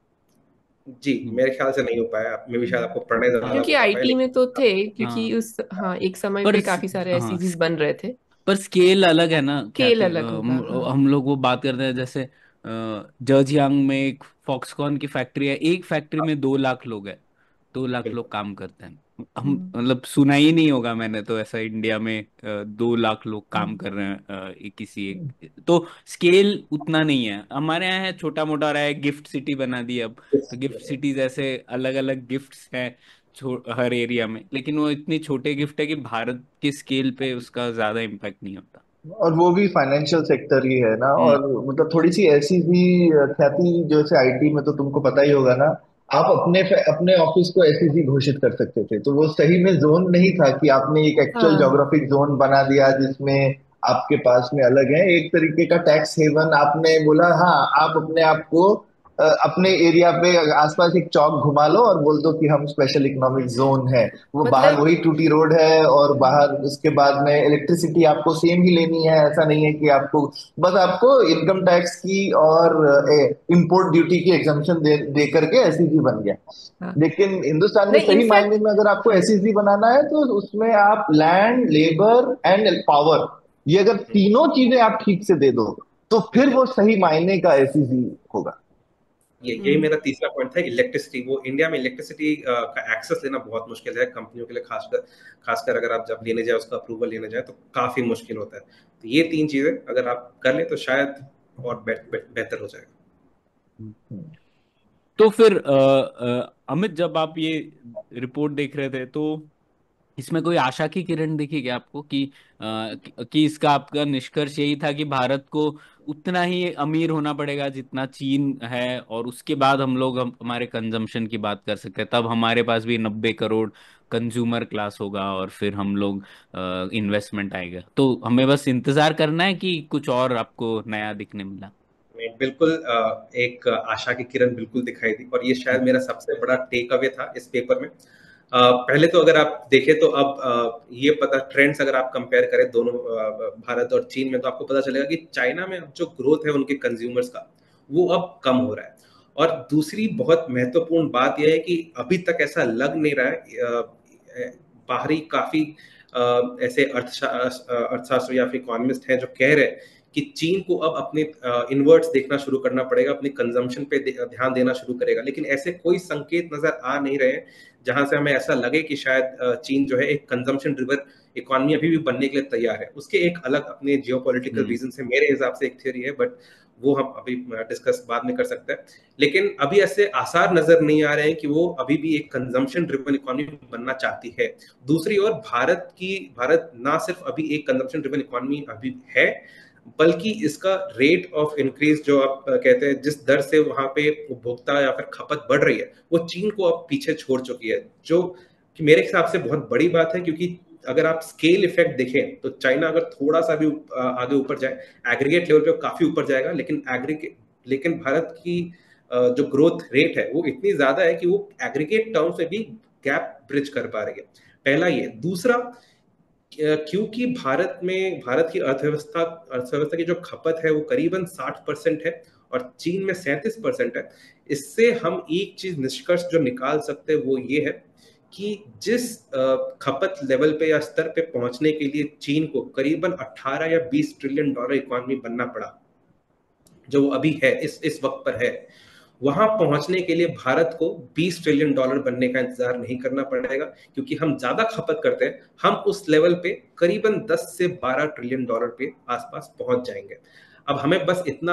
जी, हम्म। मेरे ख्याल से नहीं हो पाया, मे भी शायद हम्म। आपको पढ़ने ज्यादा हाँ क्योंकि पता पाया, आईटी में लेकिन तो थे, क्योंकि हाँ। उस, हाँ, एक समय पर पे काफी सारे हाँ, एसईजीज बन रहे थे। पर स्केल अलग है ना स्केल ख्याति। अलग होगा, हाँ। हम लोग वो बात करते हैं जैसे जर्जियांग में एक फॉक्सकॉन की फैक्ट्री है, एक फैक्ट्री में 2 लाख लोग हैं, 2 लाख लोग बिल्कुल। काम करते हैं। हम हम्म। मतलब सुना ही नहीं होगा मैंने तो ऐसा इंडिया में 2 लाख लोग काम हम्म। कर रहे हैं किसी एक। तो स्केल उतना नहीं है, हमारे यहाँ है छोटा मोटा रहा है, गिफ्ट सिटी बना दी अब। तो गिफ्ट सिटी जैसे अलग अलग गिफ्ट्स हैं हर एरिया में, लेकिन वो इतनी छोटे गिफ्ट है कि भारत के स्केल पे उसका ज्यादा इम्पैक्ट नहीं होता। और वो भी फाइनेंशियल सेक्टर ही है ना। हम्म। और मतलब थोड़ी सी ऐसी भी ख्याति, जैसे आईटी में तो तुमको पता ही होगा ना, आप अपने अपने ऑफिस को एसईसी घोषित कर सकते थे, तो वो सही में जोन नहीं था कि आपने एक एक्चुअल हाँ। ज्योग्राफिक जोन बना दिया जिसमें आपके पास में अलग है एक तरीके का टैक्स हेवन। आपने बोला हाँ, आप अपने आप को अपने एरिया पे आसपास एक चौक घुमा लो और बोल दो कि हम स्पेशल इकोनॉमिक जोन है। वो बाहर मतलब वही टूटी रोड है, और बाहर उसके बाद में इलेक्ट्रिसिटी आपको सेम ही लेनी है। ऐसा नहीं है कि आपको, बस आपको इनकम टैक्स की और इंपोर्ट ड्यूटी की एग्जम्पशन दे करके एसईसी बन गया। हाँ, लेकिन हिंदुस्तान में नहीं, सही इनफैक्ट, मायने में अगर आपको हाँ, एसईसी बनाना है तो उसमें आप लैंड, लेबर एंड पावर, ये अगर तीनों चीजें आप ठीक से दे दो तो फिर बिल्कुल। वो सही मायने का एसईसी होगा। ये यही हम्म, मेरा तीसरा पॉइंट था, इलेक्ट्रिसिटी। वो इंडिया में इलेक्ट्रिसिटी का एक्सेस लेना बहुत मुश्किल है कंपनियों के लिए, खासकर खासकर अगर आप जब लेने जाए, उसका अप्रूवल लेने जाए तो काफी मुश्किल होता है। तो ये तीन चीजें अगर आप कर ले तो शायद और बेहतर हो जाएगा। तो फिर अमित, जब आप ये रिपोर्ट देख रहे थे तो इसमें कोई आशा की किरण दिखी क्या आपको कि इसका आपका निष्कर्ष यही था कि भारत को उतना ही अमीर होना पड़ेगा जितना चीन है, और उसके बाद हम लोग हमारे कंजम्पशन की बात कर सकते हैं, तब हमारे पास भी 90 करोड़ कंज्यूमर क्लास होगा और फिर हम लोग इन्वेस्टमेंट आएगा, तो हमें बस इंतजार करना है कि कुछ और आपको नया दिखने मिला? बिल्कुल एक आशा की किरण बिल्कुल दिखाई दी, और ये शायद मेरा सबसे बड़ा टेक अवे था इस पेपर में। पहले तो अगर आप देखें तो अब ये पता ट्रेंड्स अगर आप कंपेयर करें दोनों भारत और चीन में, तो आपको पता चलेगा कि चाइना में जो ग्रोथ है उनके कंज्यूमर्स का, वो अब कम हो रहा है। और दूसरी बहुत महत्वपूर्ण बात यह है कि अभी तक ऐसा लग नहीं रहा है, बाहरी काफी ऐसे अर्थशास्त्र या फिर इकोनॉमिस्ट हैं जो कह रहे हैं कि चीन को अब अपने इनवर्ट्स देखना शुरू करना पड़ेगा, अपने कंजम्पशन पे ध्यान देना शुरू करेगा। लेकिन ऐसे कोई संकेत नजर आ नहीं रहे हैं जहां से हमें ऐसा लगे कि शायद चीन जो है एक कंजम्पशन ड्रिवन इकोनॉमी अभी भी बनने के लिए तैयार है। उसके एक अलग अपने जियोपॉलिटिकल हम्म। रीजन से मेरे हिसाब से एक थ्योरी है, बट वो हम अभी डिस्कस बाद में कर सकते हैं। लेकिन अभी ऐसे आसार नजर नहीं आ रहे हैं कि वो अभी भी एक कंजम्पशन ड्रिवन इकोनॉमी बनना चाहती है। दूसरी ओर भारत ना सिर्फ अभी एक कंजम्पशन ड्रिवन इकोनॉमी अभी है, बल्कि इसका रेट ऑफ इंक्रीज जो आप कहते हैं, जिस दर से वहां पे उपभोक्ता या फिर खपत बढ़ रही है, वो चीन को अब पीछे छोड़ चुकी है, जो कि मेरे हिसाब से बहुत बड़ी बात है। क्योंकि अगर आप स्केल इफेक्ट देखें तो चाइना अगर थोड़ा सा भी आगे ऊपर जाए, एग्रीगेट लेवल पे काफी ऊपर जाएगा, लेकिन भारत की जो ग्रोथ रेट है वो इतनी ज्यादा है कि वो एग्रीगेट टर्म्स में भी गैप ब्रिज कर पा रही है। पहला ये। दूसरा, क्योंकि भारत की अर्थव्यवस्था की जो खपत है वो करीबन 60% है और चीन में 37% है। इससे हम एक चीज निष्कर्ष जो निकाल सकते हैं वो ये है कि जिस खपत लेवल पे या स्तर पे पहुंचने के लिए चीन को करीबन 18 या 20 ट्रिलियन डॉलर इकोनॉमी बनना पड़ा, जो वो अभी है, इस वक्त पर है, वहां पहुंचने के लिए भारत को 20 ट्रिलियन डॉलर बनने का इंतजार नहीं करना पड़ेगा, क्योंकि हम ज्यादा खपत करते हैं। हम उस लेवल पे करीबन 10 से 12 ट्रिलियन डॉलर पे आसपास पहुंच जाएंगे। अब हमें बस इतना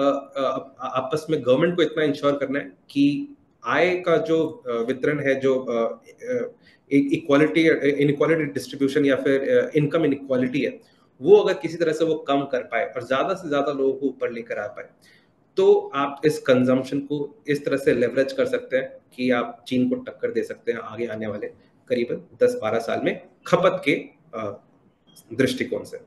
आपस में गवर्नमेंट को इतना इंश्योर करना है कि आय का जो वितरण है, जो इक्वालिटी इनइक्वालिटी डिस्ट्रीब्यूशन या फिर इनकम इनइक्वालिटी है, वो अगर किसी तरह से वो कम कर पाए और ज्यादा से ज्यादा लोगों को ऊपर लेकर आ पाए, तो आप इस कंजम्पशन को इस तरह से लेवरेज कर सकते हैं कि आप चीन को टक्कर दे सकते हैं आगे आने वाले करीबन 10-12 साल में खपत के दृष्टिकोण से।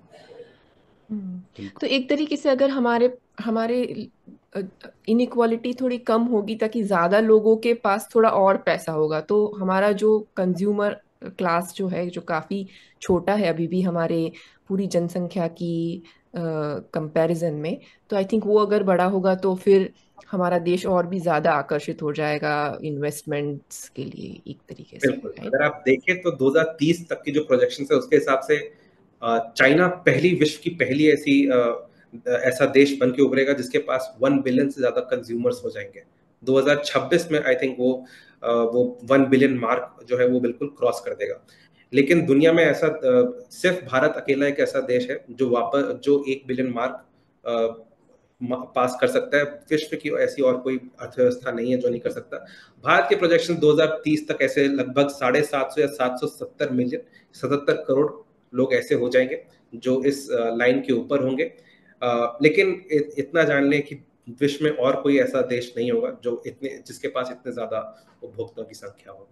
तो एक तरीके से अगर हमारे हमारे इनइक्वालिटी थोड़ी कम होगी ताकि ज्यादा लोगों के पास थोड़ा और पैसा होगा, तो हमारा जो कंज्यूमर क्लास जो है, जो काफी छोटा है अभी भी हमारे पूरी जनसंख्या की कंपैरिजन में, तो आई थिंक वो अगर बड़ा होगा तो फिर हमारा देश और भी ज्यादा आकर्षित हो जाएगा इन्वेस्टमेंट्स के लिए एक तरीके से, बिल्कुल। राइट? अगर आप देखें तो 2030 तक की जो प्रोजेक्शन है उसके हिसाब से चाइना विश्व की पहली ऐसा देश बन के उभरेगा जिसके पास 1 बिलियन से ज्यादा कंज्यूमर्स हो जाएंगे। 2026 में आई थिंक वो 1 बिलियन मार्क जो है वो बिल्कुल क्रॉस कर देगा। लेकिन दुनिया में ऐसा सिर्फ भारत अकेला एक ऐसा देश है जो 1 बिलियन मार्क पास कर सकता है। विश्व की ऐसी और कोई अर्थव्यवस्था नहीं है जो नहीं कर सकता। भारत के प्रोजेक्शन 2030 तक ऐसे लगभग 750 या 770 मिलियन 77 करोड़ लोग ऐसे हो जाएंगे जो इस लाइन के ऊपर होंगे। लेकिन इतना जान लें कि विश्व में और कोई ऐसा देश नहीं होगा जिसके पास इतने ज्यादा उपभोक्ताओं की संख्या होगी।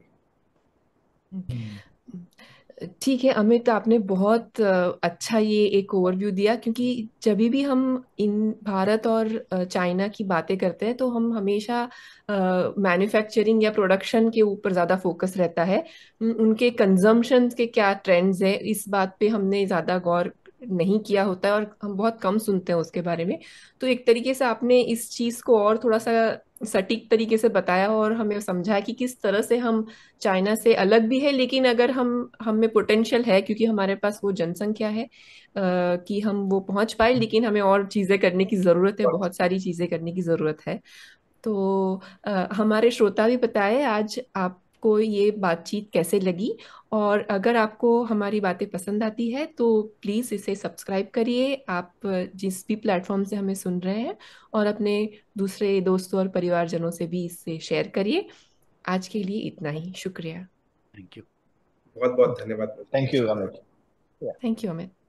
ठीक है अमित, आपने बहुत अच्छा ये एक ओवरव्यू दिया, क्योंकि जब भी हम इन भारत और चाइना की बातें करते हैं तो हम हमेशा मैन्युफैक्चरिंग या प्रोडक्शन के ऊपर ज़्यादा फोकस रहता है। उनके कंजम्पशन के क्या ट्रेंड्स है इस बात पे हमने ज़्यादा गौर नहीं किया होता है और हम बहुत कम सुनते हैं उसके बारे में। तो एक तरीके से आपने इस चीज़ को और थोड़ा सा सटीक तरीके से बताया और हमें समझाया कि किस तरह से हम चाइना से अलग भी है, लेकिन अगर हम में पोटेंशियल है क्योंकि हमारे पास वो जनसंख्या है कि हम वो पहुंच पाए, लेकिन हमें और चीजें करने की जरूरत है, बहुत सारी चीजें करने की जरूरत है। तो हमारे श्रोता भी बताए आज आपको ये बातचीत कैसे लगी, और अगर आपको हमारी बातें पसंद आती है तो प्लीज़ इसे सब्सक्राइब करिए, आप जिस भी प्लेटफॉर्म से हमें सुन रहे हैं, और अपने दूसरे दोस्तों और परिवारजनों से भी इससे शेयर करिए। आज के लिए इतना ही, शुक्रिया। Thank you. बहुत बहुत धन्यवाद। Thank you Amit. Thank you Amit.